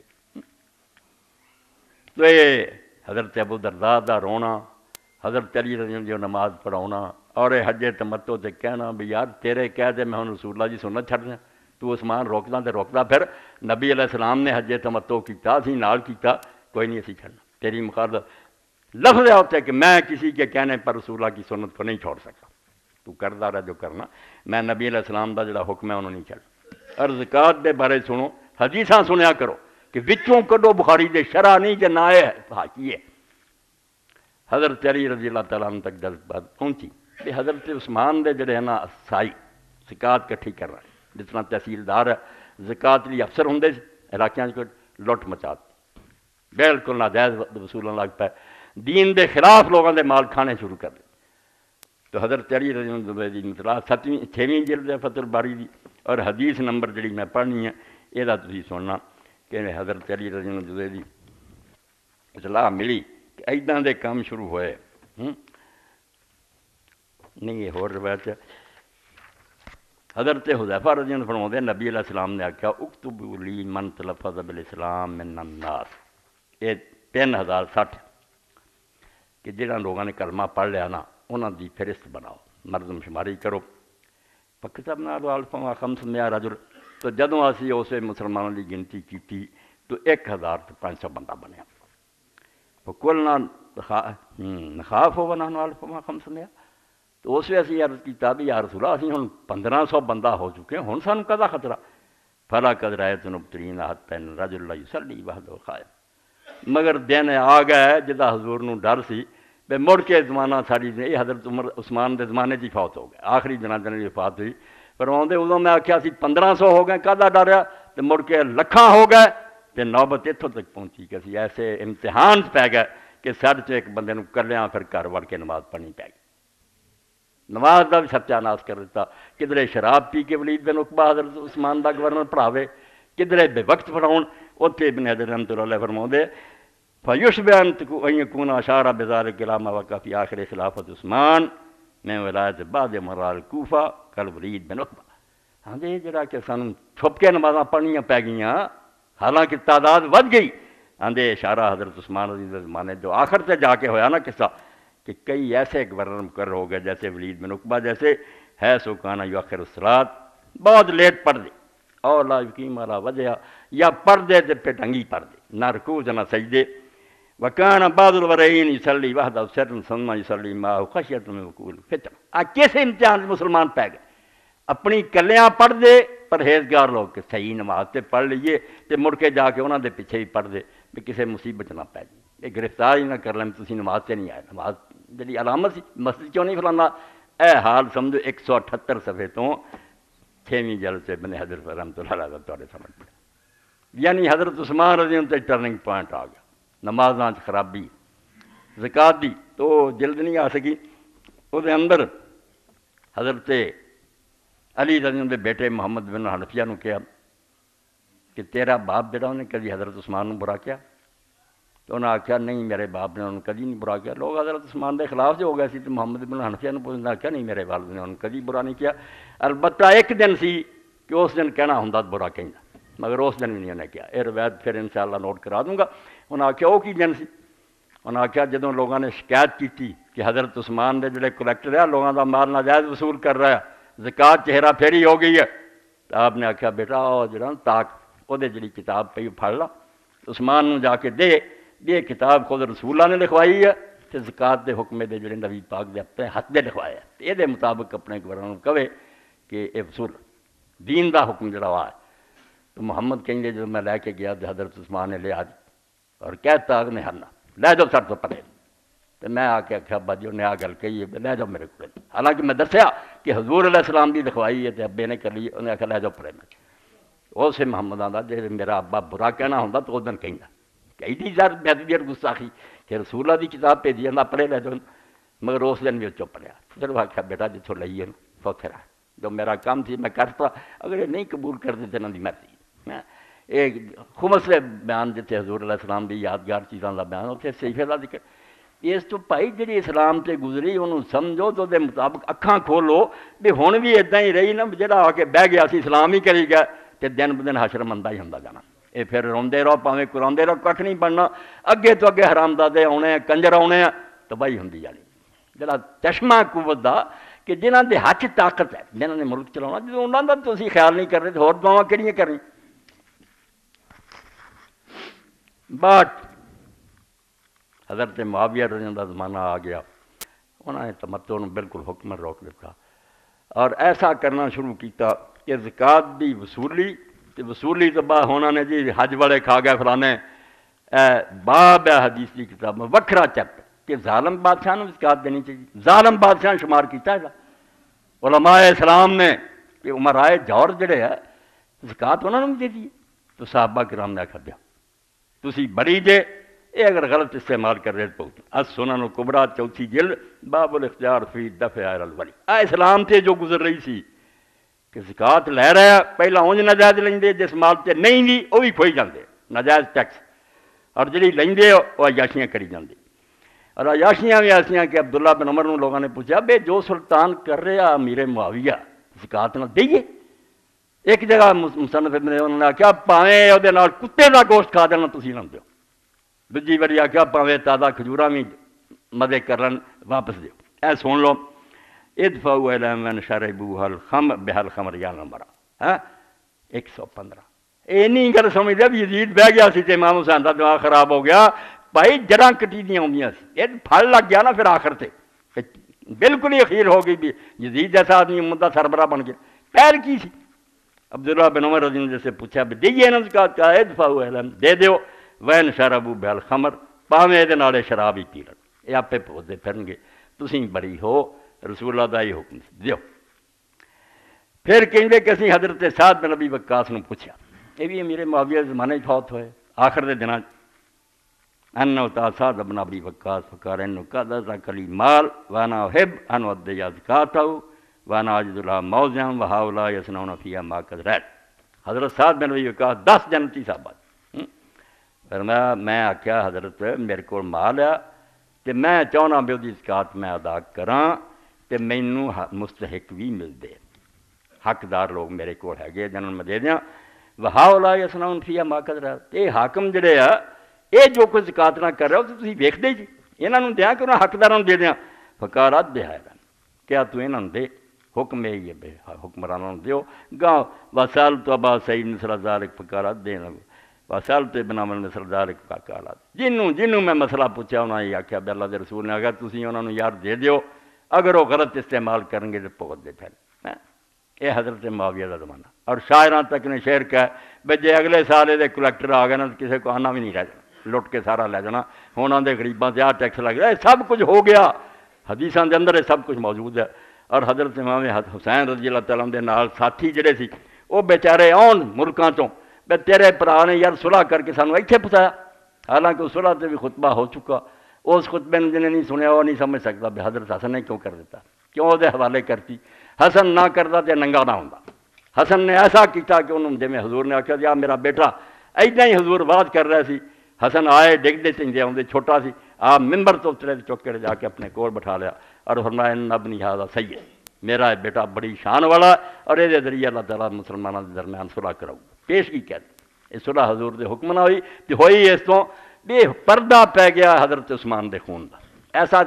تو یہ حضرت ابو الدرداء دا رونا حضرت علی رضی اللہ عنہ نماز پڑھاؤنا اور حج تمتع تے کہنا بھی یار تیرے کہہ دے میں ہن رسول اللہ جی سنت چھڈ دیں تو عثمان روکدا تے روکدا پھر نبی علیہ السلام نے حج تمتع کیتا اسی نال کیتا کوئی نہیں اسی چھڈنا تیری مخالف لفظ ہے ہوتا ہے کہ میں کسی کے کہنے پر رسول اللہ کی سنت کو نہیں چھوڑ سکتا تو کردہ رہا جو کرنا میں نبی علیہ السلام دا جڑا حکم ہے انہوں نہیں چھڑ اور زکوٰۃ دے بارے سنو حدیثاں سنیا کرو کہ وچوں کڈو بخاری دے شرح نہیں کہ نہ ہے حاکی ہے حضرت علی رضی اللہ تعالیٰ عنہ تک جلد بات پہنچی کہ حضرت عثمان دے جڑے ہیں نا سائی زکوٰۃ کٹھی کر رہا ہے جس طرح تحصیلدار ہے زکوٰۃ لی افسر ہوں علاقیاں کو لٹ مچاتی بالکل ناجائز وصولن لگ پائے دین دے خلاف لوگوں دے مال کھانے شروع کر دے تو حضرت علی رضی اللہ عنہ دی مطلع ستویں چھویں جلد ہے فتح الباری دی اور حدیث نمبر جڑی میں پڑھنی ہے یہ تسی سننا کہ حضرت علی رضی اللہ عنہ دی اطلاع ملی کہ ایداں دے کام شروع ہوئے نہیں یہ ہور روایت ہے حضرت حذیفہ رضی اللہ عنہ فرماتے ہیں نبی علیہ السلام نے آکھا اکتبوا لی من تلفظ بالاسلام من الناس یہ تین ہزار سٹھ کہ جہاں لوگوں نے کلمہ پڑھ لیا نا انہوں دی فہرست بناؤ مردم شماری کرو پکتب نال الفا خمس میا رجل تو جدوں اسی اسے مسلمانوں کی گنتی کی تو ایک ہزار تو پانچ سو بندہ بنیا کلنا نخاف ہو نحن الفا خمس میا تو اس ویسے عرض کیتا بھی یا رسول اللہ اسی ہن پندرہ سو بندہ ہو چکے ہن سانوں کدا خطرہ فلا قد رایت مبتلین حتی رجل لا یصلی وحدہ قائم مگر دن آ گئے جدا حضور نو ڈر سی بے مڑ کے زمانہ ساری یہ حضرت عمر عثمان دے زمانے کی فوت ہو گئے آخری جنازے کی وفات ہوئی فرماؤندے ادوں میں آخیا سی پندرہ سو ہو گئے کدا ڈریا تو مڑ کے لکھاں ہو گئے تو نوبت اتوں تک پہنچی کہ اسی ایسے امتحان پی گئے کہ سر چ ایک بندے نو کلیا پھر گھر وڑ کے نماز پڑھنی پی گئی نماز کا بھی ستیا ناس کر دیتا کدھرے شراب پی کے ولید بن عقبہ حضرت عثمان دا گورنر پڑھاوے کدھرے بے وقت پڑھاؤن اتنے ابن حجر رحمۃ اللہ علیہ فرماؤندے فیشبہ ان یکون اشار بذلک الی ما وقع فی آخر خلافت عثمان من ولایت بعد مرال کوفہ کل ولید بن عقبہ ہاں جی جڑا کہ سانوں چھپ کے نمازاں پڑھنیاں پی گئیاں حالانکہ تعداد ود گئی آندے اشارہ حضرت عثمان رضی اللہ زمانے جو آخر سے جا کے ہویا نا قصہ کہ کئی ایسے گورنر مقرر ہو گئے جیسے ولید بن عقبہ جیسے ہے سکانہ یؤخر الصلاۃ بہت لیٹ پڑھ دے اور لا یقیم علی وجہ یا پڑھ دے تے پہ ٹنگی پڑھ دے نہ رکوع نہ سجدے وکان بعض الورعین یصلی وحدہ سرن ثم یصلی معہ خشیۃ من وقوع الفتن۔ آ کس امتحان مسلمان پہ گئے؟ اپنی کلیاں پڑھ دے پرہیزگار لوگ کہ صحیح نماز تے پڑھ لیے تے مڑ کے جا کے انہوں دے پیچھے بھی پڑھ دے بھی کسی مصیبت نہ پہ جائے، یہ گرفتار ہی نہ کر لیں تسی نماز سے نہیں آئے۔ نماز جی علامت سی مسجد کیوں نہیں فلانا، اے حال سمجھو ایک سو اٹھتر صفحے تو چھویں جلد سے ابن حجر رحمۃ اللہ علیہ تھوڑے سمجھ پڑے، یعنی حضرت عثمان رضی اللہ عنہ ٹرننگ پوائنٹ آ گیا نمازاں خرابی زکات دی تو جلد نہیں آ سکی، وہ اندر حضرت علی رضی اللہ عنہ دے بیٹے محمد بن حنفیہ نے کہا کہ تیرا باپ جڑا انہیں کبھی حضرت عثمان نے برا کیا؟ تو انہوں نے آخیا نہیں میرے باپ نے انہوں نے کبھی نہیں برا کیا۔ لوگ حضرت عثمان کے خلاف جو ہو گئے سی تو محمد بن حنفیہ نے پوچھنا آخیا نہیں میرے والد نے انہوں نے کبھی برا نہیں کیا، البتہ ایک دن سی کہ اس دن کہنا ہوں برا کہنا، مگر اس دن بھی نہیں انہیں کیا۔ یہ روایت پھر انشاءاللہ نوٹ کرا دوں گا۔ انہوں نے آخیا وہ کی دن سی؟ انہوں نے آخیا جدوں لوگوں نے شکایت کی تھی کہ حضرت عثمان دے جڑے کلیکٹر ہے لوگوں کا مال ناجائز وصول کر رہا ہے، زکات چہرہ پھیری ہو گئی ہے، تو آپ نے آخیا بیٹا وہ جڑا تاک وہ جڑی کتاب پہ پڑھ لا، عثمان نو جا کے دے یہ کتاب خود رسولہ نے لکھوائی ہے تو زکات دے حکم دے جڑے نبی پاک دے اپنے ہاتھ دے لکھوائے ہے، یہ دے مطابق اپنے گورنر کہے کہ یہ وصول دین دا حکم جڑا ہوا ہے۔ تو محمد کہیں گے جب میں لے کے گیا تو حضرت عثمان نے لے آج اور کہتا کہ نہیں ہرنا لے جاؤ سر تو پڑے، تو میں آ کے آخیا ابا جی انہیں آ گل کہی ہے لے جاؤ میرے کو، حالانکہ میں دسیا کہ حضور علیہ السلام کی لکھوائی ہے تو ابے نے کر لی، انہیں آخیا لے جاؤ پڑے میں وہ سے محمد آتا جی میرا ابا برا کہنا ہوں تو اس دن کہنا کہی تھی سر بےدبی اور گستاخی کہ رسولہ کی کتاب بھیجی جانا پڑھے لے جاؤ، مگر اس دن بھی چپ پڑیا۔ پھر وہ آخیا بیٹا جتوں لئیے سوکھے رہا جو میرا کام تھی میں کرتا، اگر یہ نہیں قبول کرتے تو انہوں کی مرضی۔ میں ایک خمس سے بیان جتنے حضور علیہ السلام کی یادگار چیزوں کا بیان اتنے صحیفے کا ذکر، اس تو بھائی جی اسلام سے گزری انہوں سمجھو تو دے مطابق اکھاں کھولو بھی ہوں بھی ادا ہی رہی نا، جہاں آ کے بہ گیا سی اسلام ہی کری گیا تو دن ب دن حشر مندہ ہی ہوتا جانا، یہ پھر روندے رہو پاویں کراندے رہو کھ نہیں بننا، اگے تو اگے حرام دادے آنے ہیں کنجر آنے ہیں تباہی ہوندی جانی۔ جڑا چشمہ قوت دا کہ جنہاں دے ہاتھ طاقت ہے جنہاں نے ملک چلانا، جدوں انہاں دا تسی خیال نہیں کر رہے تو ہور دعاواں کہڑیاں کریں؟ بٹ حضرت معاویہ رضی اللہ عنہ دا زمانہ آ گیا، انہوں نے تمتع نو بالکل حکم روک دیتا اور ایسا کرنا شروع کیتا کہ زکات دی وصولی تے وصولی تو بعد ہونا نے جی حج والے کھا گئے فلانے باب ہے حدیث کی کتاب میں وکھرا چیپٹر کہ ظالم بادشاہ نے زکات دینی چاہیے، ظالم بادشاہ شمار کیتا ہے علماء اسلام نے کہ عمرائے جور جڑے ہے زکات انہوں نے بھی دے دی، تو صحابہ کرام نے آکھا دیا تسی بڑی جے یہ اگر غلط استعمال کر رہے تو السنن الکبریٰ چوتھی جلد باب الاختیار فی دفع الولی، آ اسلام سے جو گزر رہی سی کہ زکات لے رہا پہلا اونج ناجائز لیندے جس مال سے نہیں دی وہ بھی کھوئی جاندے ناجائز ٹیکس، اور جڑی لیندے وہ عیاشیاں کری جاندے، اور عیاشیاں بھی ایسیاں کہ عبداللہ بن عمر نے لوگوں نے پوچھا بے جو سلطان کر رہا امیر معاویہ زکات نہ دئیے؟ ایک جگہ مصنف ابن انہوں نے آخیا پاویں وہ کتے کا گوشت کھا دینا تسی نہ دیو، دوجی باری آخیا پاویں تازہ کھجوراں بھی مزے کرن واپس دیو۔ اے سن لو ادفعوا الیہم من شربوا الخمر بها الخمر یا نمبر ہاں ایک سو پندرہ، یہ نہیں گل سمجھتے بھی یزید بہ گیا سی تے امام حسین دا دماغ خراب ہو گیا، بھائی جڑاں کٹی دیاں ہوندیاں سی یہ پھل لگ گیا نا پھر آخر تے بالکل ہی اخیر ہو گئی بھی یزید جیسا آدمی امت دا سربراہ بن گیا، پیر کی سی؟ عبداللہ بن عمر رضی اللہ عنہ سے پوچھا بھی دیئے نا زکات کا ادفعوا الیہم دے دیو وین شربوا بها الخمر پاویں دے نالے شراب ہی پی لن، یہ آپے پوچھتے پھرن گے تسی بڑی ہو رسول اللہ دا ہی حکم دیو۔ پھر کہیں کہ اسی حضرت سعد بن ابی وقاص نے پوچھا، یہ بھی امیر معاویہ زمانے فوت ہوئے آخر دے دناں انہو تا سعد بن ابی وقاص فقال انہو قد ذاک لی مال وانا احب ان ادی زکاتہ وانا اجد لها موضعا وهؤلاء يصنعون فيها ما قد رأيت۔ حضرت سعد بن ابی وقاص دس جنتی صحابہ فرمایا میں آخیا حضرت میرے کو مال ہے تے میں چاہنا بھی وہ زکات میں ادا کراں تے مینوں مستحق بھی ملتے حقدار لوگ میرے کو ہے جنہوں میں دے دیاں وہاؤلاء یصنعون فیہا ما قد رأیت، یہ حاکم جڑے آ یہ جو کوئی زکات نہ کر رہا ہو تو تسی ویکھدے جی انہوں نے دیا کہ انہوں حقداروں دے دیاں فقال ادی ہذا، کیا تو انہوں دے حکم یہی ہے بے حکمرانوں دیو گاؤں وسال تو ابا سعید مثل ذلک فقال ادی وسألت ابن عمر مثل ذلك فقال جنوں جنوں میں مسئلہ پوچھا انہوں نے آخیا بھی اللہ دے رسول نے اگر تسی انہوں نے یار دے دیو اگر وہ غلط استعمال کریں گے تو بھگت دے پھر یہ حضرت معاویہ کا زمانہ اور شاعراں تک نے شعر کہا بھی جے اگلے سال یہ کلیکٹر آ گئے نا کسی کو آنا بھی نہیں رہ جانا لٹ کے سارا لے جانا ہوں آدھے غریباں سے آ ٹیکس لگ رہا ہے سب کچھ ہو گیا حدیثاں دے اندر یہ سب کچھ موجود ہے اور حضرت امام حسین رضی اللہ تعالیٰ دے نال ساتھی جڑے سی وہ بیچارے آن ملکاں چوں بے تیرے بھرا نے یار صلح کر کے سانوں ایتھے پہنچایا حالانکہ اس صلح تے بھی خطبہ ہو چکا اس خطبے نے جنہیں نہیں سنیا وہ نہیں سمجھ سکتا بھی حضرت حسن نے کیوں کر دیتا کیوں وہ حوالے کرتی حسن نہ کرتا تے ننگا نہ ہوندا حسن نے ایسا کیتا کہ انہوں نے حضور نے آخیا یا میرا بیٹا ایداں ہی حضور بات کر رہے سی حسن آئے ڈگتے چنجے آتے چھوٹا سی آپ ممبر تو اترے چک کے جا کے اپنے کول بٹھا لیا اور فرمایا ان ابنی ھذا سید میرا بیٹا بڑی شان والا اور یہ ذریعے اللہ تعالیٰ مسلمانوں کے درمیان صلح کراؤ پیش کی کہتے یہ صلح حضور دے حکم نہ ہوئی تو ہوئی اس تو بے پردہ پی گیا حضرت عثمان دے خون دا ایسا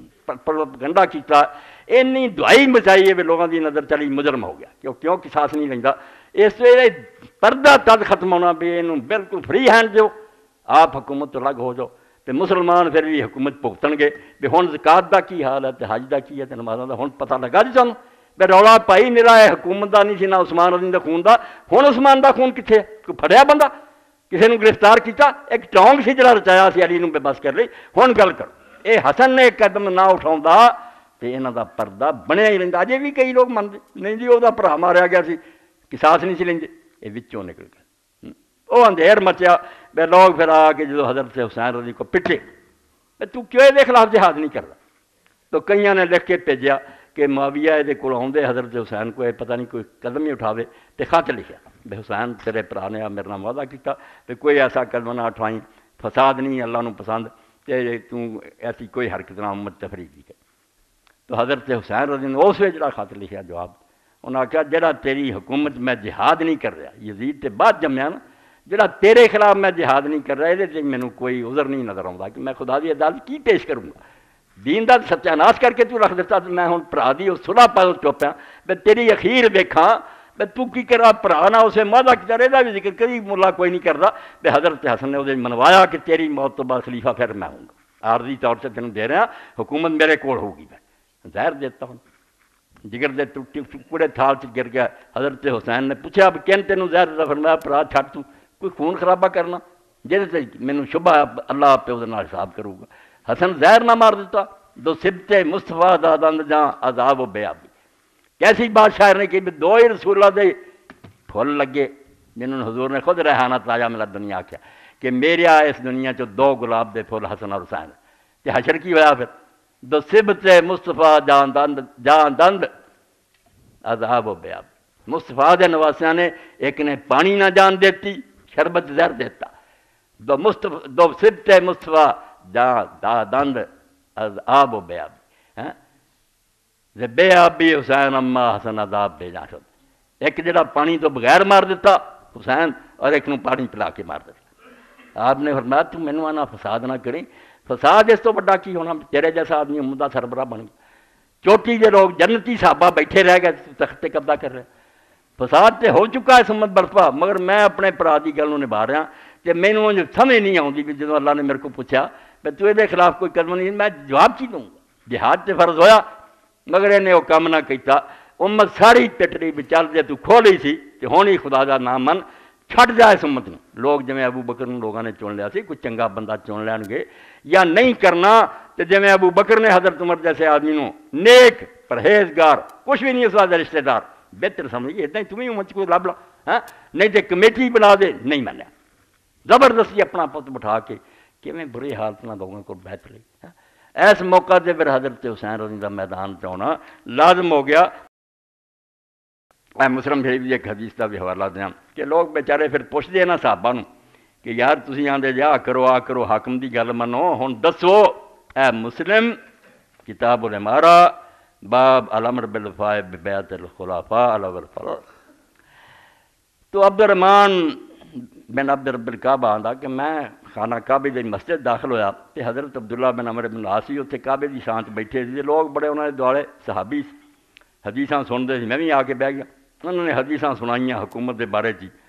گنڈا کیتا اینی دعائی مچائی ہے بھی لوگوں کی نظر چلی مجرم ہو گیا کیوں کیوں قصاص نہیں لیندا اس ویلے پردہ تد ختم ہونا بھی یہ بالکل فری ہینڈ دیو آپ حکومت تو الگ ہو جاؤ تو مسلمان پھر بھی حکومت بھگتن گے بھی ہن زکات دا کی حال ہے تو حج دا کی ہے تو نمازاں دا ہن پتہ لگا جی سانوں بھی رولا پائی میرا ہے حکومت دا نہیں سی نہ عثمان غنی دا خون دا ہن عثمان دا خون کتنے کوئی پھڑیا بندہ کسی نے گرفتار کیتا ایک ٹونگ سی جڑا رچایا سی علی نوں بے بس کر لئی ہن گل کرو اے حسن نے ایک قدم نہ اٹھاوندا تے انہاں دا پردہ بنیا ہی رہندا اجے بھی کئی لوگ منتے نہیں جی وہ بھرا ماریا گیا سی قصاص نہیں سی لیندے یہ وچوں نکل گیا وہ اندھیر مچیا بے لوگ پھر آ کے جدو حضرت حسین رضی کو پٹے بے تو کیوں یہ خلاف جہاد نہیں کرتا تو کئیاں نے لکھ کے بھیجیا کہ معاویہ یہ کول آندے حضرت حسین کو پتہ نہیں کوئی قدم ہی اٹھاوے تے خط لکھیا بے حسین تیرے بھرا نے میرے نال وعدہ کیتا تے کوئی ایسا قدم نہ اٹھائیں فساد نہیں اللہ نو پسند تے تو ایسی کوئی حرکت نہ امت تفریق نہیں کر تو حضرت حسین رضی نے اس ویلے جڑا خط لکھیا جواب انہاں کہا جڑا تیری حکومت میں جہاد نہیں کر رہا یزید تے بعد جمیا نا جڑا تیرے خلاف میں جہاد نہیں کر رہا یہ مینوں کوئی عذر نہیں نظر آتا کہ میں خدا دی عدالت کی پیش کروں گا دین دا ستیہ ناش کر کے تو رکھ دیتا تو میں ہوں بھرا دی صلح پا چوپیاں میں تیری اخیر ویکھاں میں تو کی کرا بھرا نہ اسے مادہ کی طرح دا بھی ذکر کری ملا کوئی نہیں کرتا بے حضرت حسن نے اسے منوایا کہ تیری موت تو بعد خلیفہ پھر میں ہوں گا عارضی طور سے تینوں دے رہا حکومت میرے کول ہوگی میں زہر دیتا ہوں جگر دے ٹکڑے تھال چ گر گیا حضرت حسین نے پوچھا اب کن تینوں زہر دا فرمایا بھرا چھٹ تو کوئی خون خرابہ کرنا جہد سے مینوں شبہ اللہ پہ وہ حساب کروں گا حسن زہر نہ مار دیتا دو سبت مصطفیٰ دا دند جاں عذاب و بے آبی کیسی بات شاعر نے کہ دو ہی رسول اللہ دے پھول لگے جنہوں نے حضور نے خود ریحانہ تاجہ ملا دنیا کیا کہ میرے اس دنیا چو دو گلاب دے پھول حسن اور حسین کہ حشر کی ہوا پھر دو سبت مصطفیٰ جان دند جان دند عذاب و بے آبی مصطفیٰ دے نواسیاں نے ایک نے پانی نہ جان دیتی شربت زہر دیتا دو مصطفیٰ دو سبت مصطفیٰ جان دا دند عذاب و بے آبی بے آبی حسین اما حسن عذاب بے جان شد ایک جڑا پانی تو بغیر مار دیتا حسین اور ایک نو پانی پلا کے مار دیتا آپ نے فرمایا تو مینوں آنا فساد نہ کریں فساد اس تو بڑا کی ہونا تیرے جیسا آدمی عمدہ سربراہ بن گیا چوٹی جو لوگ جنتی صحابہ بیٹھے رہ گئے تخت قبضہ کر رہے فساد تے ہو چکا ہے سمت برپا مگر میں اپنے پرا دی گل نوں نبھا رہا کہ مینوں سمجھ نہیں آتی بھی جدوں اللہ نے میرے کو پوچھا کہ تو یہ خلاف کوئی قدم نہیں میں جواب کی دوں گا جہاد تے فرض ہویا مگر انہیں وہ کام نہ کیتا امت ساری پٹری بھی چل جے تو کھولی سی کہ ہونی خدا دا نام من چھٹ جائے اس امت نے لوگ جویں ابو بکر نوں لوگوں نے چن لیا سی کوئی چنگا بندہ چن لین گے یا نہیں کرنا تو جویں ابو بکر نے حضرت عمر جیسے آدمی نوں نیک پرہیزگار کچھ بھی نہیں اس واسطے رشتہ دار بہتر سمجھیے اتنا ہی تمہیں امت کوئی لب لا ہاں نہیں تو کمیٹی بنا دے نہیں منیا زبردستی اپنا پت بٹھا کے کیویں بری حالت نہ لوگوں کو بہتر لی ایس موقع دے پھر حضرت حسین رضی دا میدان چاہنا لازم ہو گیا میں مسلم شریف دی ایک حدیث کا بھی حوالہ دیا کہ لوگ بیچارے پھر پوچھتے ہیں نا صحابہ نوں کہ یار تسی آندے جا کرو آ کرو حاکم دی گل منو ہن دسو اے مسلم کتاب الامارہ باب الامر بالوفاء ببیعت الخلفاء الاربعہ تو عبد الرحمن بن عبد رب الکعبہ آندا کہ میں خانہ کعبے دی مسجد داخل ہویا تے حضرت عبداللہ بن عمر بن العاص اتنے کعبے دی شان تے بیٹھے سی لوگ بڑے انہوں نے دوالے صحابی حدیثاں سنتے سی میں بھی آ کے بہ گیا انہوں نے حدیثاں سنائیاں حکومت دے بارے چی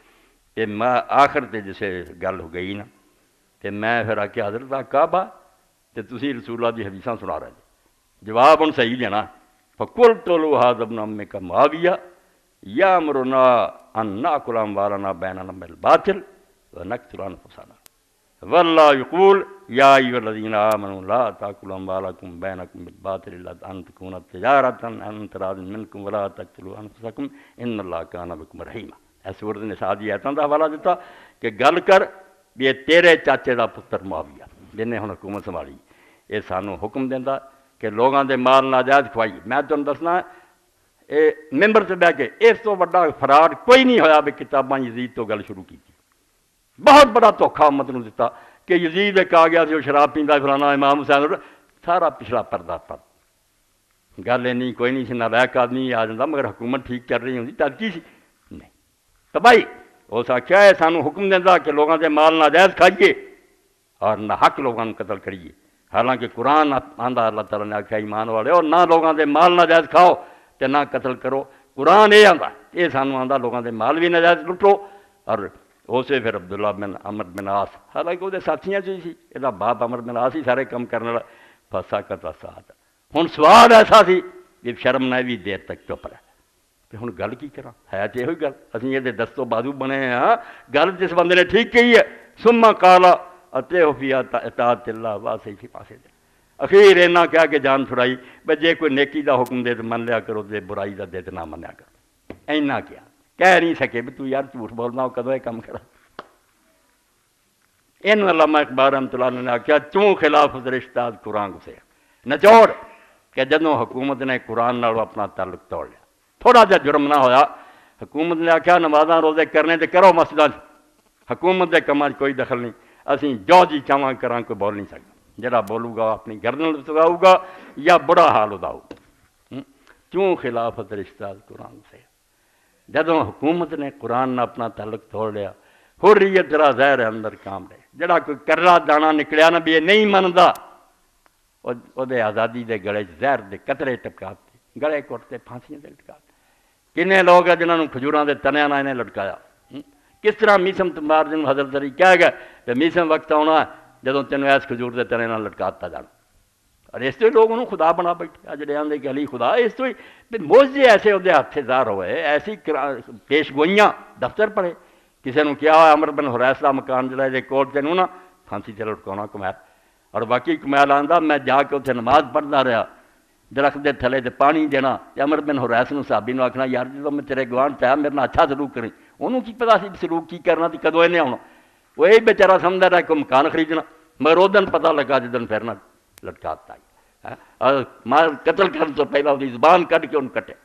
تے میں آخر تے جسے گل ہو گئی نا تے میں پھر آکھیا حضرت آ کعبہ تے تسی رسول اللہ دی حدیثاں سنا رہے جی جواب ہن صحیح دینا فقلت له هذا ابن عمك معاویہ یامرنا ان ناکل اموالنا بیننا بالباطل ونقتل انفسنا واللہ یقول یا ایھا الذین آمنوا لا تاکلوا اموالکم بینکم بالباطل الا ان تکون تجارۃ عن تراض منکم ولا تقتلوا انفسکم ان اللہ کان بکم رحیما۔ اس سورۃ النساء دی آیتاں دا حوالہ دیتا کہ گل کر بھی یہ تیرے چاچے دا پتر معاویہ جن نے ہن حکومت سنبھالی یہ سانوں حکم دیندا کہ لوگاں دے مال ناجائز کھوائی۔ میں تمہیں دسنا اے ممبر سے بہ کے اس تو بڑا فراڈ کوئی نہیں ہویا بھی کتاباں یزید تو گل شروع کی تھی۔ بہت بڑا دھوکھا امت نوں دتا کہ یزید ایک آ گیا سی وہ شراب پیندا فلانا امام حسین سارا پچھلا پردہ پر گل اینی کوئی نہیں سی نالائق آدمی آ جاتا مگر حکومت ٹھیک کر رہی ہوندی تد کی سی نہیں تباہی۔ اس آخیا ہے سانوں حکم دیندا کہ لوگاں دے مال ناجائز کھائیے اور نہ حق لوگاں نوں قتل کریے، حالانکہ قرآن آندا اللہ تعالیٰ نے آخیا ایمان والے اور نہ لوگاں دے مال ناجائز کھاؤ تے نہ قتل کرو۔ قرآن یہ آندا یہ سانوں آندا لوگاں دے مال بھی ناجائز لٹو۔ اور اسے پھر عبداللہ بن عمر بن عاص حالانکہ وہ ساتھیاں چ سی یہ باپ عمر بن عاص ہی سارے کام کرنے والا پھسا کتا ساتھ۔ ہن سوال ایسا سی کہ شرم نہ بھی دیر تک چپ رہا کہ ہن گل کی کراں ہے تو یہ گل اسی یہ دستو بازو بنے ہاں گل جس بندے نے ٹھیک کہی ہے ثم قال اطیعوا فی اطاعت اللہ واسے ہی پاسے دے اخیر اینا کہا کہ جان چھڑائی بے جے کوئی نیکی دا حکم دے تو من لیا کرو دے برائی دا دے تو نہ منیا کرو اینا کیا کہہ نہیں سکے بھی تو یار جھوٹ بولنا ہو کدو یہ کام کرا۔ ان علامہ اقبال رحمۃ اللہ نے آخیا چوں خلاف رشتہ قرآن سے نچوڑ کہ جدوں حکومت نے قرآن نال اپنا تعلق توڑ لیا تھوڑا جا جرم نہ ہویا حکومت نے آخیا نمازاں روزے کرنے تے کرو مسجداں حکومت دے کماں کوئی دخل نہیں اسی جو جی چاہواں کراں کوئی بول نہیں سکتا جڑا بولوں گا اپنی گردن لٹکاؤ گا یا برا حال ادا ہوگا۔ کیوں خلافت رشتہ قرآن سے جدوں حکومت نے قرآن نے اپنا تعلق توڑ لیا حریت را زہر اندر کام رہے جڑا کوئی کرلا دانا نکلیا نا بھی یہ نہیں مندا وہ دے آزادی دے گلے زہر دے قطرے ٹپکاتے گلے کوٹتے پھانسیاں دے لٹکاتے۔ کنے لوگ ہیں جنہوں نے کھجوراں دے تنیاں نال انہیں لٹکایا کس طرح میسم تمبار جنہوں حضرت علی کہہ گئے کہ میسم وقت آنا جدوں تینوں ایس کھجور دے تنے نال لٹکاتا جانا اور اس تو ہی لوگ انہوں خدا بنا بیٹھے جڑے آندے کہ علی خدا اس تو ہی موجے ایسے وہ ہاتھ ظاہر ہوئے ایسی پیش گوئیاں دفتر پڑے کسی نے کیا عمر بن حریث دا مکان جڑا دے کوٹ تینوں نا پھانسی تے لٹکاؤنا کمیل اور باقی کمیل آندا میں جا کے اتنے نماز پڑھتا رہا درخت دے تھلے تے پانی دینا تے عمر بن حریث نوں صحابی نوں آکھنا یار جدوں میں تیرے گوان پیا میرے نال اچھا سلوک کریں انہوں کی پتا سی سلوک کی کرنا تے کدوں انہیں آنا وہ یہی بیچارہ سمجھدا رہا کوئی مکان خریدنا مگر وہ دن پتہ لگا جدن پھرنا لٹکاتا ہے مار قتل کرنے تو پہلا وہ زبان کٹ کے انہوں کٹے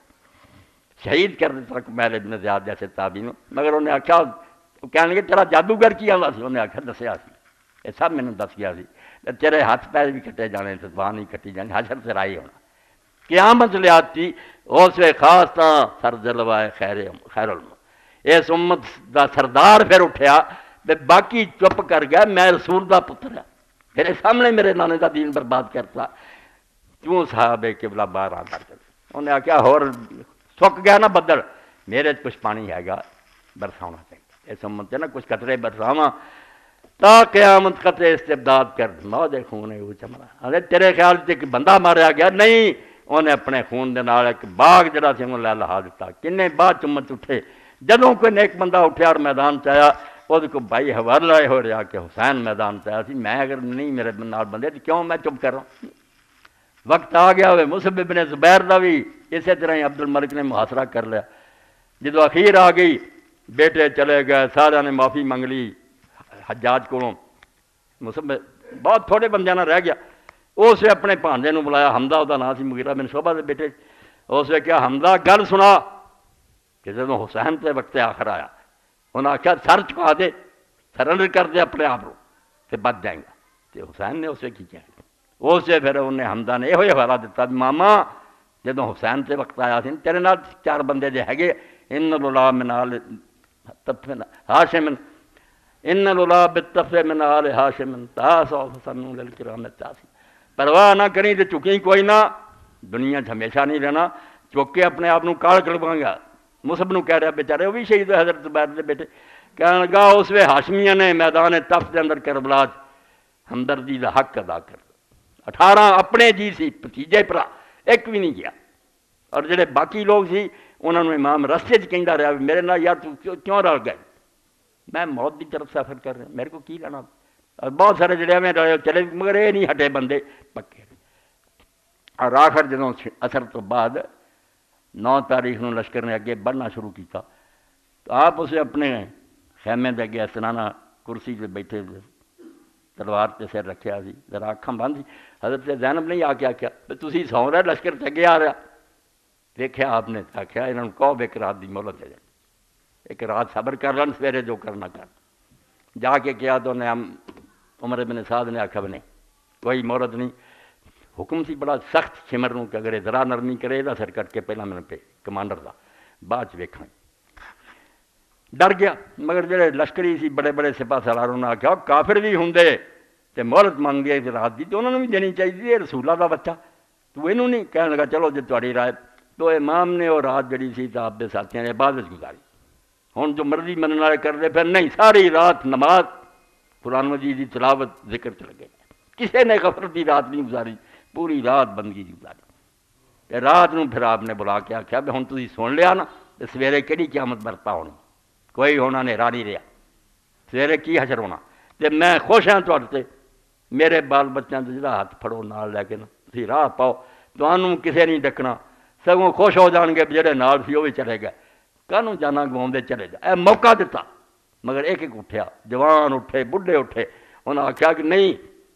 شہید کر دیتا کمیل ابن زیاد جیسے تابعی نوں مگر انہیں آکھا کہنے لگے تیرا جادوگر کی آندا سی انہیں آکھا دسیا سی یہ سب مینوں دس گیا سی تیرے ہاتھ پیر بھی کٹے جانے تے زبان ہی کٹی جانی حشر سے رائی ہونا قیامت لیاتی اس وے خاص تا سر جلوائے خیر خیر علم اس امت دا سردار پھر اٹھیا تے باقی چپ کر گیا میں رسول دا پتر ہے میرے سامنے میرے نانے دا دین برباد کرتا کیوں صحابہ قبلہ باہر آ کر انہیں آخیا ہور سک گیا نا بدل میرے کچھ پانی ہے گا برسانا چاہیے اس امت نا کچھ قطرے برساواں تا قیامت قطرے استبداد کر موجے خون ہے وہ چمڑا ارے تیرے خیال سے کہ بندہ ماریا گیا نہیں انہیں اپنے خون دے نال ایک باغ جڑا سی انہوں لے لہا دیتا کنے بعد چمت اٹھے جدوں کوئی نیک بندہ اٹھیا اور میدان چاہیا وہ کو بھائی حوالہ ہو رہا کہ حسین میدان چاہیا سی میں اگر نہیں میرے نال بندے تو کیوں میں چپ کر رہا ہوں وقت آ گیا ہوئے مصعب بن زبیر دا بھی اسی طرح ہی عبد الملک نے محاصرہ کر لیا جدو اخیر آ گئی بیٹے چلے گئے سارے نے معافی منگ لی حجاج کو مصعب بہت تھوڑے بندیاں نہ رہ گیا اس نے اپنے بھانجے نوں بلایا حمزہ وہ نام سی مغیرہ بن شعبہ دے بیٹے اس نے کیا حمزہ گل سنا کہ جدوں حسین تے وقت آخر آیا انہوں نے آخیا سر چکا دے سرنڈر کر دے اپنے آپ کو پھر بچ جائیں گا تو حسین نے اسے کی کیا اس سے پھر انہیں حمزہ نے یہ حوالہ دیتا ماما جدوں حسین تے وقت آیا سی تیرے نال چار بندے جے ہے ان لولا من آل ہاشم ان لولا بالتف من آل ہاشم تاسو فسنوا للکرام تاسی پرواہ نہ کریں تو چکیں کوئی نہ دنیا ہمیشہ نہیں رہنا چک کے اپنے آپ کو کال کلواں گا مصعب نوں کہہ رہا بیچارے وہ بھی شہید ہوئے حضرت زبیر دے بیٹے کہنے لگا اس وے ہاشمیہ نے میدان تف کے اندر کربلا ہمدردی کا حق ادا کر اٹھارہ اپنے جی سی بھتیجے بھرا ایک بھی نہیں گیا، اور جڑے باقی لوگ سی انہوں نے امام رستے کہندا رہا میرے نال یار تو کیوں رل گئے، میں موت کی طرف سفر کر رہا میرے کو کی لینا، اور بہت سارے جڑے میں چلے مگر یہ نہیں ہٹے بندے پکے، اور آخر جدوں اثر تو بعد نو تاریخ نو لشکر نے اگے بڑھنا شروع کیتا تو آپ اسے اپنے خیمے دے اگے استنانا کرسی پہ بیٹھے تلوار تے سر رکھیا سی، ذرا اکھاں بند سی، حضرت زینب نہیں آ کے آخیا تسی سو رہے لشکر تے اگے آ رہا، دیکھا آپ نے آخیا انہوں کہو ایک رات دی مہلت دے دیں، ایک رات صبر کر لن سویرے جو کرنا کر، جا کے کیا تو انہیں عمر بن سعد نے آخیا نہیں کوئی مہلت نہیں، حکم سی بڑا سخت سمر نوں کہ اگر ذرا نرمی کرے دا سر کٹ کے پہلا میں پہ کمانڈر دا بعد چ ویکھاں، ڈر گیا، مگر جڑے لشکری سی بڑے بڑے سپاہ سالاروں نے آخیا کافر بھی ہوندے تے مہلت منگ گئے رات دی تو انہوں نے بھی دینی چاہیے، یہ رسول اللہ دا بچہ تو اینوں نہیں کہنے لگا چلو جی تہاڈی رائے، تو امام نے وہ رات جڑی سی تو آپ دے ساتھیاں نے عبادت گزاری، ہن جو مرضی منن والے کرتے پھر نہیں، ساری رات نماز قرآن مجید کی تلاوت ذکر چ لگے، کسی نے غفلت دی رات نہیں گزاری، پوری رات بندگی گزاری، رات نو پھر آپ نے بلا کے آخیا بھی ہن تسی سن لیا نا تو سویرے کہڑی قیامت برپا ہونی، کوئی ہونا نیرا نہیں رہا، سویرے کی حشر ہونا، تے میں خوش ہاں تہاڈے تے، میرے بال بچوں کا جڑا ہاتھ پھڑو نال لے کے نا تسی راہ پاؤ، تمہوں کسے نہیں ڈکنا، سگوں خوش ہو جان گے جڑے نال سی وہ بھی چلے گئے، کانوں جانا گواؤندے چلے جا، اے موقع دیتا، مگر ایک ایک اٹھیا، جوان اٹھے بڈھے اٹھے، انہوں نے آخیا کہ نہیں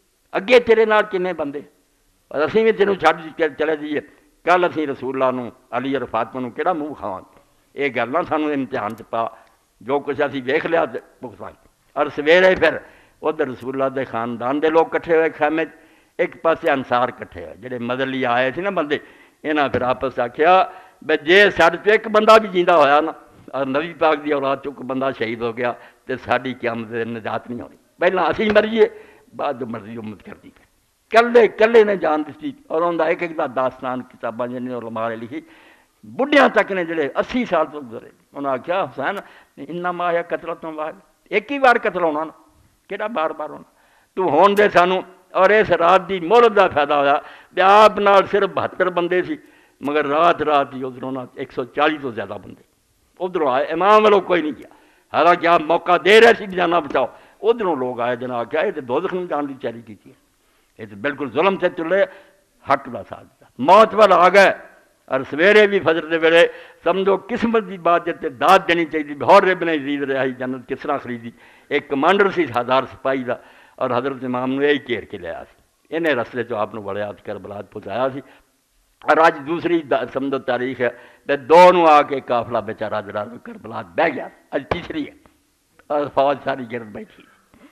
اگے تیرے نال کنے بندے، اور اسی بھی تینوں چھڈ کے چلے جائیے، کل اسی رسول اللہ نو علی اور فاطمہ نو کہڑا منہ کھاواں، یہ گل نہ سانوں امتحان چ پا، جو کچھ اسی ویکھ لیا بھگتاں، اور سویرے پھر ادھر رسول اللہ دے خاندان دے لوگ کٹھے ہوئے خیمے، ایک پاسے انصار کٹھے ہوئے جڑے مدلی آئے سی نا بندے، انہاں پھر آپس آخیا بے جے ساڈے تو ایک بندہ بھی جیندا ہویا نا، اور نبی پاک دی اولاد چک بندہ شہید ہو گیا تو ساری قیامت نجات نہیں ہونی، پہلا اسی مریے بعد جو مرضی امت کر دی، کلے کلے نے جان دیتی، اور انہوں ایک ایک دا داستان کتاباں جنہیں علماء نے لکھی، بڈھیاں تک نے جڑے اسی سال تو گزرے، انہوں نے آخیا حسین انما یا قتلۃ واحدہ، ایک ہی بار قتل ہونا نا، کہڑا بار بار ہونا، تو ہون دے سانوں، اور اس رات دی مہلت دا فائدہ ہوا کہ آپ نال صرف بہتر بندے سی، مگر رات رات ہی ادھروں ایک سو چالی تو زیادہ بندے ادھروں آئے، امام والوں کوئی نہیں کیا، حالانکہ آپ موقع دے رہے سی جانا بچاؤ، ادھروں لوگ آئے جنہاں آخیا یہ تو دوزخ میں جان دی تیاری کی ہے، یہ تو بالکل ظلم سے چلے، حق دا ساتھ دیا، موت وال آ گئے، اور سویرے بھی فجر دے ویلے سمجھو قسمت دی بات جتے داد دینی چاہیے، بہور ابن یزید رہائی جنت کس طرح خریدی، ایک کمانڈر سی ہزار سپاہی دا، اور حضرت امام نے یہی گھیر کے لیا سی، انہیں رستے چ آپ بڑے ہاتھ کربلا پہنچایا سی، اور آج دوسری سمجھو تاریخ ہے تے دو نو آ کے قافلہ بیچارہ جڑا کربلا بہ گیا، اج تیسری ہے، اور فوج ساری گرد بیٹھی،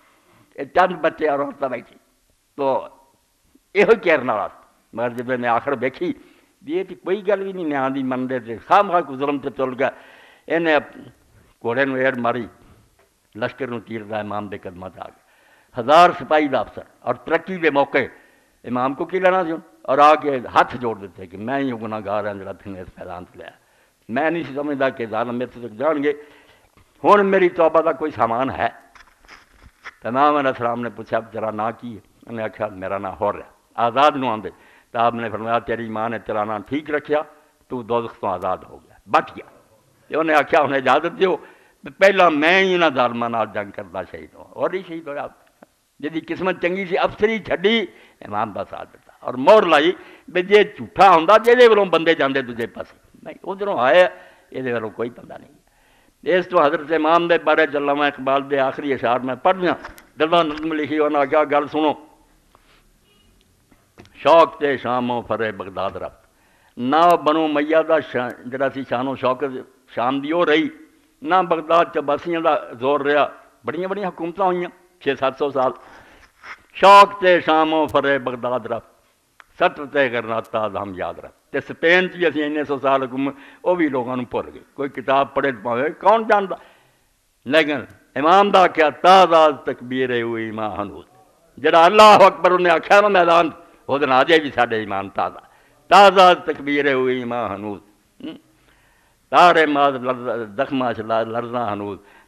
چند بچے اور عورتیں بیٹھی، تو یہ کہنا والا، مگر جب میں آخر دیکھی یہ تو کوئی گل بھی نہیں نیاں دی منتے تھے، خام خواہ کو ظلم سے تل گیا، انہیں گھوڑے نو ایڑ ماری، لشکر نو تیر دا امام دے قدمات آ گئے، ہزار سپاہی دا افسر، اور ترقی دے موقع امام کو کی لینا سی، اور آ کے ہاتھ جوڑ دیتے کہ میں ہی گناہ گار ہوں جڑا تھنے اس میدان سے لیا، میں نہیں سمجھتا کہ ظالم میرے تک جان گے، ہن میری توبہ کا کوئی سامان ہے؟ امام علیہ السلام نے پوچھا تیرا نا کی ہے؟ انہوں نے آخیا میرا نا ہو رہا آزاد نو آندے، تو آپ نے فرمایا تیری ماں نے تیرا نا ٹھیک رکھیا، تو دوزخ تو آزاد ہو گیا، بچ گیا، انہیں آخیا انہیں اجازت دیو پہلا میں ہی انہاں ظالماں نال جنگ کرتا شہید ہوا، اور ہی شہید ہوا، جی قسمت چنگی سی افسری چھڈی امام دا ساتھ دیتا، اور مور لائی بھی جے جھوٹا ہوندا جہدے والوں بندے جاندے دوجے پاسے، نہیں ادھروں آئے یہ والوں کوئی بندہ نہیں۔ اس تو حضرت امام دے بارے علامہ اقبال دے آخری اشعار میں پڑھنا، دلوں نظم لکھی، انہاں کیا گل سنو، شوق تے شاموں فرے بغداد رب، نہ بنو میہ دا جڑا سی شان و شوکت شام دی ہو رہی، نہ بغداد چباسیاں دا زور رہا، بڑیاں بڑیاں حکومتاں ہوئیاں چھ سات سو سال، شوق تے شاموں فرے بغداد رب، سٹ تے گرناتا ہم یاد رکھ، تے سپین چ بھی اسی انیس سو سال حکومت وہ بھی لوگوں بھول گئے، کوئی کتاب پڑھے پاوے کون جانتا، لیکن امام دا کیا تازہ تکبیر ہوئی ایمان ہنوز، جڑا اللہ اکبر انہیں آخیا نا میدان وہ دن آجے بھی ساڈے ایمان تازہ تازہ تکبیر ہوئی ایمان ہنوز، تارے ماز زخمہ لرزاں ہنوز،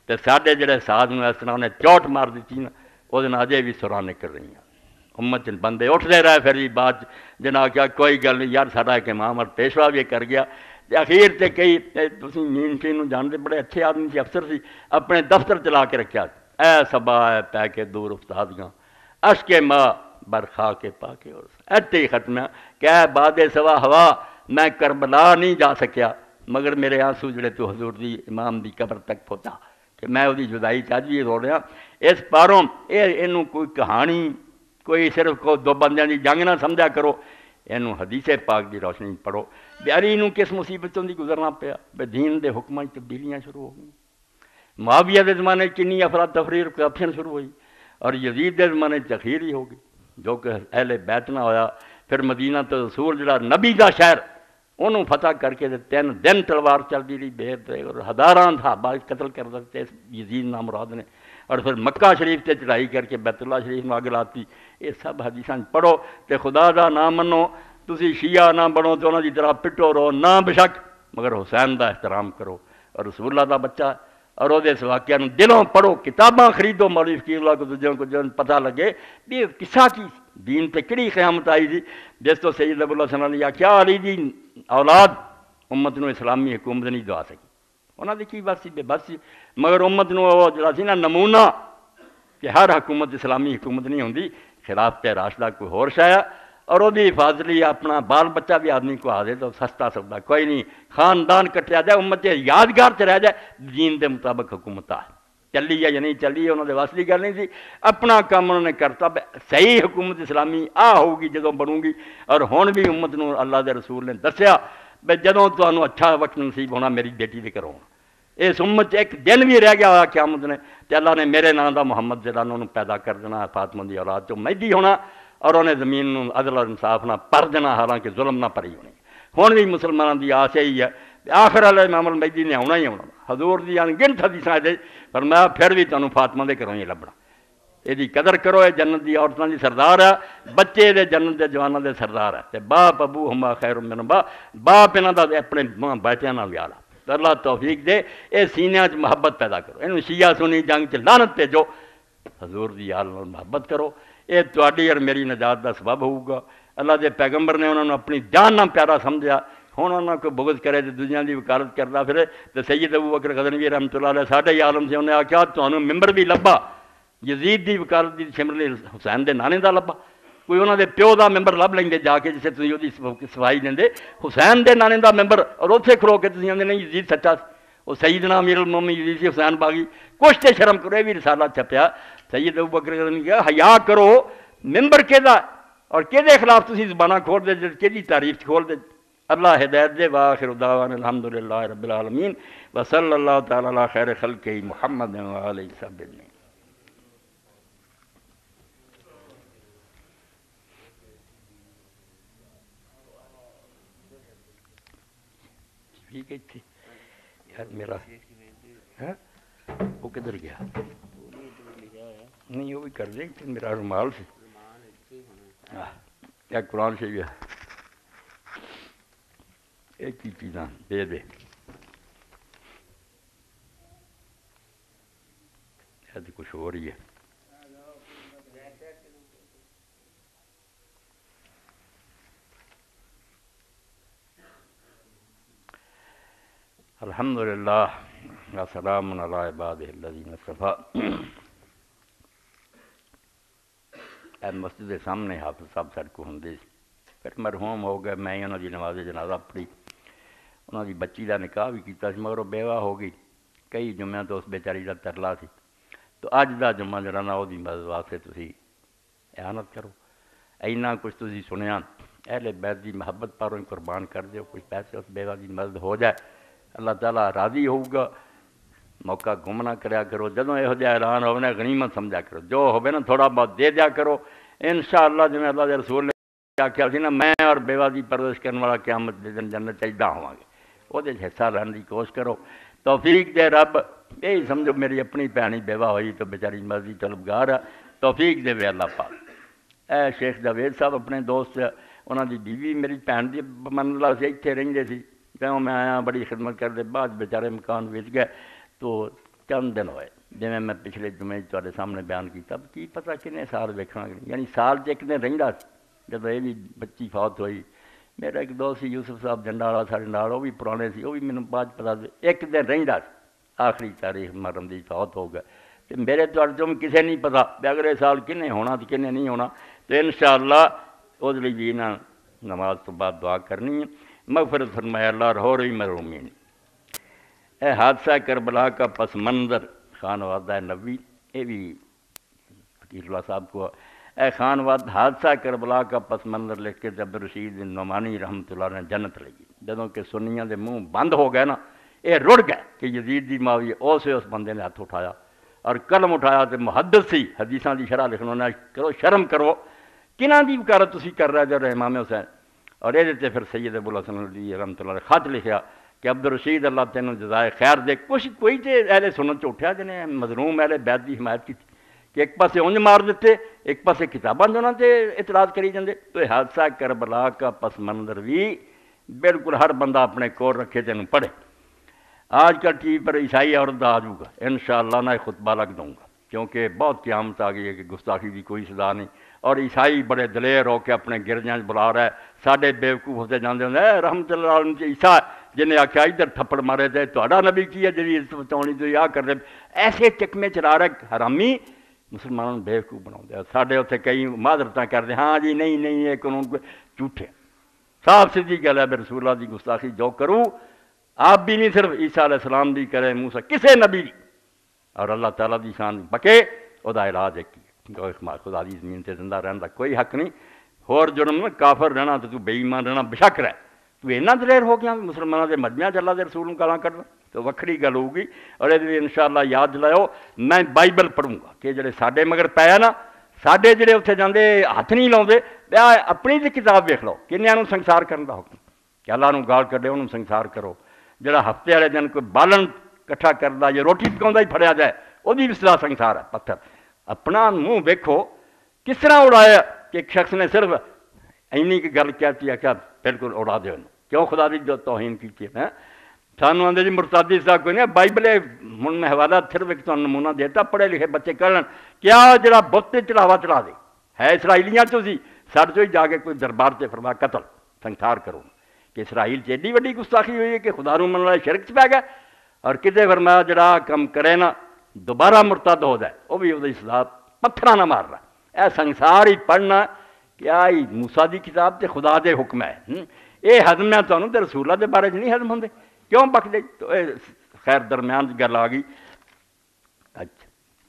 تو سارے جڑے ساز میں اس طرح نے چوٹ مار دیتی نا وہ اجے بھی سراں نکل رہی ہیں امت چ بندے اٹھتے رہے پھر بھی بعد جنا کیا کوئی گل نہیں یار سارا ایک امام اور پیشوا بھی کر گیا اخیر تے کئی تسی مین شین جانتے بڑے اچھے آدمی سی افسر سی اپنے دفتر چلا کے رکھا اے صبا اے پہ کے دور استادیاں اش کے ماں برخا کے پا کے اور ایتے ہی ختم کہ باد سوا ہوا میں کربلا نہیں جا سکیا مگر میرے آنسو جڑے تو حضور دی امام دی قبر تک پہنچا کہ میں وہی جدائی چ اج بھی رو رہا اس پاروں یہ اینوں کوئی کہانی کوئی صرف کو دو بندیاں دی جنگ نہ سمجھا کرو اینوں حدیث پاک دی روشنی پڑھو بیاری اینوں کس مصیبتوں دی گزرنا پیا بے دین دے حکماں تبدیلیاں شروع ہو گئیں معاویہ دے زمانے کنی افراد تفریر کرپشن شروع ہوئی اور یزید دے زمانے تخیر ہی ہو گئی جو کہ اہل بیت نہ ہویا پھر مدینہ تو رسول جڑا نبی دا شہر انہوں فتح کر کے تین دن تلوار چلتی رہی بے اور ہزاراں صحابہ قتل کر دیتے یزید نام مراد نے اور پھر مکہ شریف تے چڑھائی کر کے بیت اللہ شریف میں آگ لاتی یہ سب حدیثاں پڑھو تے خدا دا نہ منو تسی شیعہ نہ بنو تو انہاں دی طرح پٹو رہو نہ بشک مگر حسین دا احترام کرو اور رسول اللہ دا بچہ اور وہ اس واقعہ دلوں پڑھو کتاباں خریدو مولوی فقیر اللہ کو دوجوں کو جن پتہ لگے بھی قصہ کی دین تے کڑی قیامت آئی دی جس تو سید ابو اللہ صلی اللہ علیہ وسلم کیا علی دی اولاد امت نو اسلامی حکومت نہیں دعا سکی انہاں دی کی بات سی بے بس سی مگر امت نو وہ جڑا سی نا نمونہ کہ ہر حکومت اسلامی حکومت نہیں ہوندی خلاف تے راشدہ کوئی ہور شایا اور وہ بھی حفاظت لی اپنا بال بچہ بھی آدمی کو آ دے تو سستا سودا کوئی نہیں خاندان کٹیا جائے امت یادگار چ رہ جائے دین دے مطابق حکومت آ چلی ہے یا نہیں چلی ہے انہوں نے واسطی گل نہیں تھی اپنا کام انہوں نے کرتا صحیح حکومت اسلامی آ ہوگی جدوں بنوں گی اور ہون بھی امت نو اللہ دے رسول نے دسیا بے جدوں تانوں اچھا وقت نصیب ہونا میری بیٹی دے کرو اس امت ایک دن بھی رہ گیا قیامت نے تے اللہ نے میرے نام دا محمد جڑا انہوں پیدا کر دینا فاطمہ دی اولاد تو مہدی ہونا اور انہیں زمین نو عدل اور انصاف نہ پر دینا حالانکہ ظلم نہ پری ہونی ہون بھی مسلمانوں دی آس یہی ہے آخر والے امام المہدی نے آنا ہی آنا حضور دی انگنت حدیثاں دے فرمایا پھر بھی تانوں فاطمہ دے گھروں ہی لبنا یہ قدر کرو یہ جنت دی عورتاں دی سردار ہے بچے دے جنت دے جواناں دے سردار ہے تے باپ ابو ہما خیر من با باپ انہاں دا اپنے ماں بیٹیاں نال ویالا تے اللہ توفیق دے اے سینیاں وچ محبت پیدا کرو اینوں شیعہ سنی جنگ چ لعنت بھیجو حضور دی یار نال محبت کرو یہ تہاڈی اور میری نجات دا سبب ہوگا اللہ دے پیغمبر نے انہوں نے اپنی جان نہ پیارا سمجھا ہوں انہوں کو بغض کرے تو دنیا دی وکالت کرتا پھرے تو سید ابو بکر غزنوی رحمۃ اللہ علیہ ساڈے ہی عالم سے انہیں آخیا تمہیں ممبر بھی لبا یزید دی وکالت دی شمرلی حسین دے نانے دا لبا کوئی انہوں دے پیو دا ممبر لب لیں جا کے جسے تھی وہ صفائی دیں حسین دے نانے دا ممبر اور اتنے کھلو کے تھی آدھے نہیں یزید سچا وہ سیدنا امیر المومنین یزید سی حسین باغی کچھ تے شرم کرو یہ بھی رسالہ چھپیا سید ابو بکر غزنوی کہا حیا کرو ممبر کے دا اور کہ دے خلاف تسی زبانہ کھول دے کہ دی تعریف کھول دے اللہ ہدایت دے وآخر دعوانا الحمدللہ رب العالمین وصلی اللہ تعالی علی خیر خلقہ محمد و علیہ وسلم. ٹھیک ہے تھی یار میرا وہ کدھر گیا نہیں وہ بھی کر دیں میرا رومال سے یا قرآن سے بھی ایک ہی چیزاں دے دے ایسے کچھ ہو رہی ہے الحمدللہ وسلام علی عبادہ الذین اصطفیٰ. اے مسجد سامنے حافظ صاحب سڑک کو ہوں پھر مرحوم ہو گئے میں انہوں کی نماز جنازہ پڑھی انہوں کی بچی کا نکاح بھی کیا مگر وہ بیوہ ہو گئی کئی جمعہ تو اس بیچاری کا ترلا سی تو اج کا جمعہ جڑا نا وہ مدد واسطے تسی اعانت کرو اینا کچھ تسی سنیا اہل بیت کی محبت پر قربان کر دیو کچھ پیسے اس بیوہ کی مدد ہو جائے اللہ تعالیٰ راضی ہوگا موقع گم نہ کریا کرو جدوں یہو جہا اعلان ہونا غنیمت سمجھا کرو جو ہوئے نا تھوڑا بہت دے دیا کرو انشاءاللہ جی اللہ دے رسول نے آخیا سی نا میں اور بیوہ دی پرورش کرنے والا قیامت دے دن جنت چاہیے ہوا گے وہ حصہ لینے کی کوشش کرو توفیق دے رب یہی سمجھو میری اپنی بھینی بیوہ ہوئی تو بیچاری مرضی طلبگار ہے توفیق دے وے اللہ پاک. اے شیخ جاوید صاحب اپنے دوست انہوں دی بیوی میری بھین دی من اللہ سے اتنے رہندے سی کیوں میں آیا بڑی خدمت کرتے بعد بیچارے مکان ویچ گئے تو چند دن ہوئے جی میں پچھلے جمعے تھوڑے سامنے بیان کیا کی پتہ کنے سال ویکھنا یعنی سال چ ایک دن رہندا جب یہ بھی بچی فوت ہوئی میرا ایک دوست سی یوسف صاحب جنڈا والا سارے نال وہ بھی پرانے سی وہ بھی مینوں بعد پتا ایک دن رہندا آخری تاریخ محرم دی فوت ہو گئے تو میرے توڑ تم کسے نہیں پتا کہ اگلے سال کنے ہونا تو کنے نہیں ہونا تو انشاءاللہ اس لیے بھی انہاں نماز تو بعد دعا کرنی ہے مغفرت فرمائے اللہ رہو رہی محرومین اے حادثہ کربلا کا پس منظر خان وادہ نبی یہ بھی فقیر اللہ صاحب کو اے خان واد حادثہ کربلا کا پس منظر لکھ کے عبد الرشید نعمانی رحمۃ اللہ نے جنت لگی جدوں کہ سنیاں دے منہ بند ہو گئے نا یہ رڑ گئے کہ یزید دی ماوی اسے اس بندے نے ہاتھ اٹھایا اور قلم اٹھایا تو محدث سی حدیثاں دی شرح لکھنا نے کرو شرم کرو کنہاں دی وکالت تسی کر رہے جو امام حسین اور یہ پھر سید ابو الحسن علی رحمۃ اللہ نے خط لکھیا کہ عبد الرشید اللہ تینوں جزائے خیر دے کچھ کوئی تے اہل سنت اٹھیا جنہیں مظلوم اہل بیت دی حمایت کی کہ ایک پاسے اونج مار دیتے ایک پاسے کتاباں انہوں نے اعتراض کری جاندے تو حادثہ کربلا کا پس منظر بھی بالکل ہر بندہ اپنے کول رکھے تینوں پڑھے آج کل ٹی وی پر عیسائی عورت آ جوں گا انشاءاللہ میں خطبہ لگ دوں گا کیونکہ بہت قیامت آ گئی ہے کہ گستاخی کی کوئی سزا نہیں اور عیسائی بڑے دلیر ہو کے اپنے گرجاں بلا رہا ہے ساڈے بیوقوف ہوتے جاندے ہوندے اے رحمت اللہ علیہ عیسیٰ جنہیں آخیا ادھر تھپڑ مارے تے تہاڈا نبی کی ہے جی عزت بچاؤنی تو آ کر دے ایسے چکمے چلا رہے حرامی مسلمانوں نے بیوقوف بنا ساڈے اتنے کئی معذرتاں کرتے ہاں جی نہیں نہیں یہ قانون کو جھوٹے صاف سیدھی گل ہے بے رسول اللہ دی گستاخی جو کروں آپ بھی نہیں صرف عیسیٰ علیہ السلام دی کرے موسیٰ کسے نبی دی اور اللہ تعالیٰ دی شان بکے وہ دا علاج ہے کی خدا دی زمین سے زندہ رہنے کا کوئی حق نہیں ہور جرم کافر رہنا تو تو بے ایمان رہنا بشک رہ تو اینا دلیر ہو گیا مسلمانوں کے مجمع اللہ کے رسول گالاں کرنا تو وکھری گل ہوگی اور یہ انشاءاللہ یاد دلائیو میں بائبل پڑھوں گا کہ جڑے ساڈے مگر پے نا ساڈے جڑے اتنے جاندے ہاتھ نہیں لاؤندے اپنی تے کتاب ویکھ لو کنیاں نوں سنسار کرن دا حکم کہ اللہ نوں گال کڈے انہوں سنسار کرو جڑا ہفتے والے دن کوئی بالن کٹھا کردا یا روٹی پکاؤندا ہی پھڑیا جائے وہ بھی اصطلاح سنسار ہے پتھر اپنا منہ ویکھو کس طرح اڑایا کہ ایک شخص نے صرف اینی کی گل کہتی ہے کیا بالکل اڑا دے کیوں خدا دی جو توہین کی ہے سانوں آدھے جی مرتادی صاحب کوئی نہیں بائبل ہوں میں حوالہ صرف ایک تو نمونہ دیتا پڑھے لکھے بچے کرن کیا جڑا بت چڑھاوا چڑھا دے ہے اسرائیلیاں چو سی ساڈے چو ہی جا کے کوئی دربار سے فرما قتل سنسار کرو کہ اسرائیل سے ایڈی وڈی گستاخی ہوئی ہے کہ خدا نوں من والے شرک چ پی گیا اور کتے فرمایا جڑا کم کرے نا دوبارہ مرتد ہو جائے وہ بھی وہ سزا پتھر نہ مار رہا اے سنسار ہی پڑھنا کیا ہی موسیٰ دی کتاب تے خدا دے حکم ہے یہ ہضم ہے تمہیں تو رسولہ دے بارے نہیں ہضم ہوندے کیوں بک دے تو خیر درمیان گل آ گئی اچھا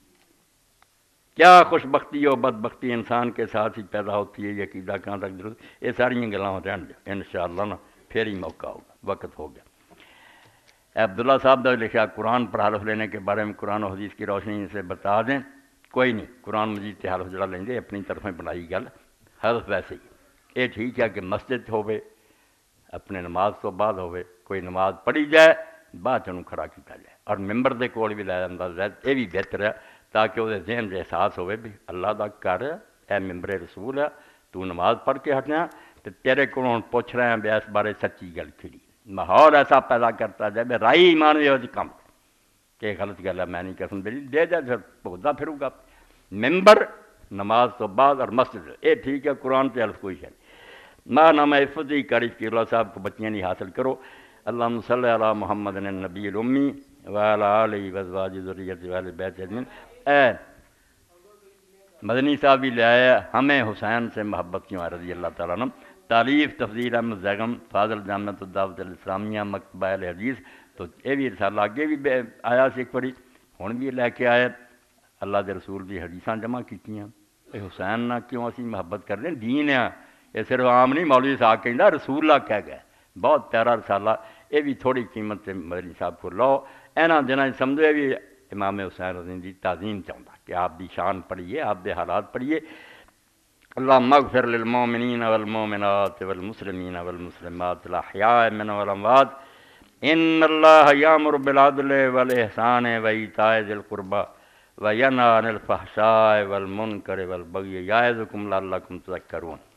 کیا خوش بختی اور بد بختی انسان کے ساتھ ہی پیدا ہوتی ہے یہ عقیدہ کہاں تک درست یہ ساری گلاں رہن دے انشاءاللہ نا پھر ہی موقع ہوگا وقت ہو گیا عبداللہ صاحب نے لکھا قرآن پر حلف لینے کے بارے میں قرآن و حدیث کی روشنی سے بتا دیں کوئی نہیں قرآن مجید سے حلف جڑا لیں گے اپنی طرفیں بنائی گل حلف ویسے ہی یہ ٹھیک ہے کہ مسجد ہوئے اپنے نماز تو بعد ہوئے کوئی نماز پڑھی جائے بعد چنوں کھڑا کیتا جائے اور ممبر دے کول بھی لایا جاتا یہ بھی بہتر ہے تاکہ وہ ذہن سے احساس ہوئے بھی اللہ دا کر اے ممبر رسول ہے تو نماز پڑھ کے ہٹنا تو تیرے کو پوچھ رہے ہیں بے اس بارے سچی گل کھڑی ماحول ایسا پیدا کرتا جائے بے رائی ایمان یہ کم کہ غلط گل ہے میں نہیں قسم دے دے جائے پھر بہتا پھروں گا ممبر نماز تو بعد اور مسجد یہ ٹھیک ہے قرآن پہ حلف کوئی ہے ماں نام عفت ہی کاری فقیر اللہ صاحب کو بچیاں نہیں حاصل کرو اللہم صلی علی محمد النبی الامی وعلی آلہ وازواج ذریت وآل بیت اجمعین اے مدنی صاحب بھی لے آیا ہمیں حسین سے محبت کیوں ہے رضی اللہ تعالیٰ عنہ تعلیف تفضیل احمد زیغم فاضل جامعۃ الدعوت الاسلامیہ مکتبہ اہل حدیث تو یہ بھی رسالہ آگے بھی آیا سے ایک باری ہوں بھی لے کے آئے اللہ دے رسول دی حدیثاں جمع کیتیاں اے حسین نہ کیوں اسی محبت کر دیں دین ہے یہ صرف عام نہیں مولوی صاحب کہندا رسول اللہ کہہ گئے بہت پیارا رسالہ یہ بھی تھوڑی قیمت سے مدنی صاحب کو لو اینا دنوں سمجھے بھی امام حسین رضی دی تعظیم چاہتا کہ آپ دی شان پڑھیے آپ دے حالات پڑھیے اللہم اغفر للمومنین والمومنات والمسلمین والمسلمات الاحیاء من والاموات ان اللہ یامر بالعدل والاحسان وایتاء ذی القربى وینہی عن الفحشاء والمنکر والبغی یعظکم لعلکم تذکرون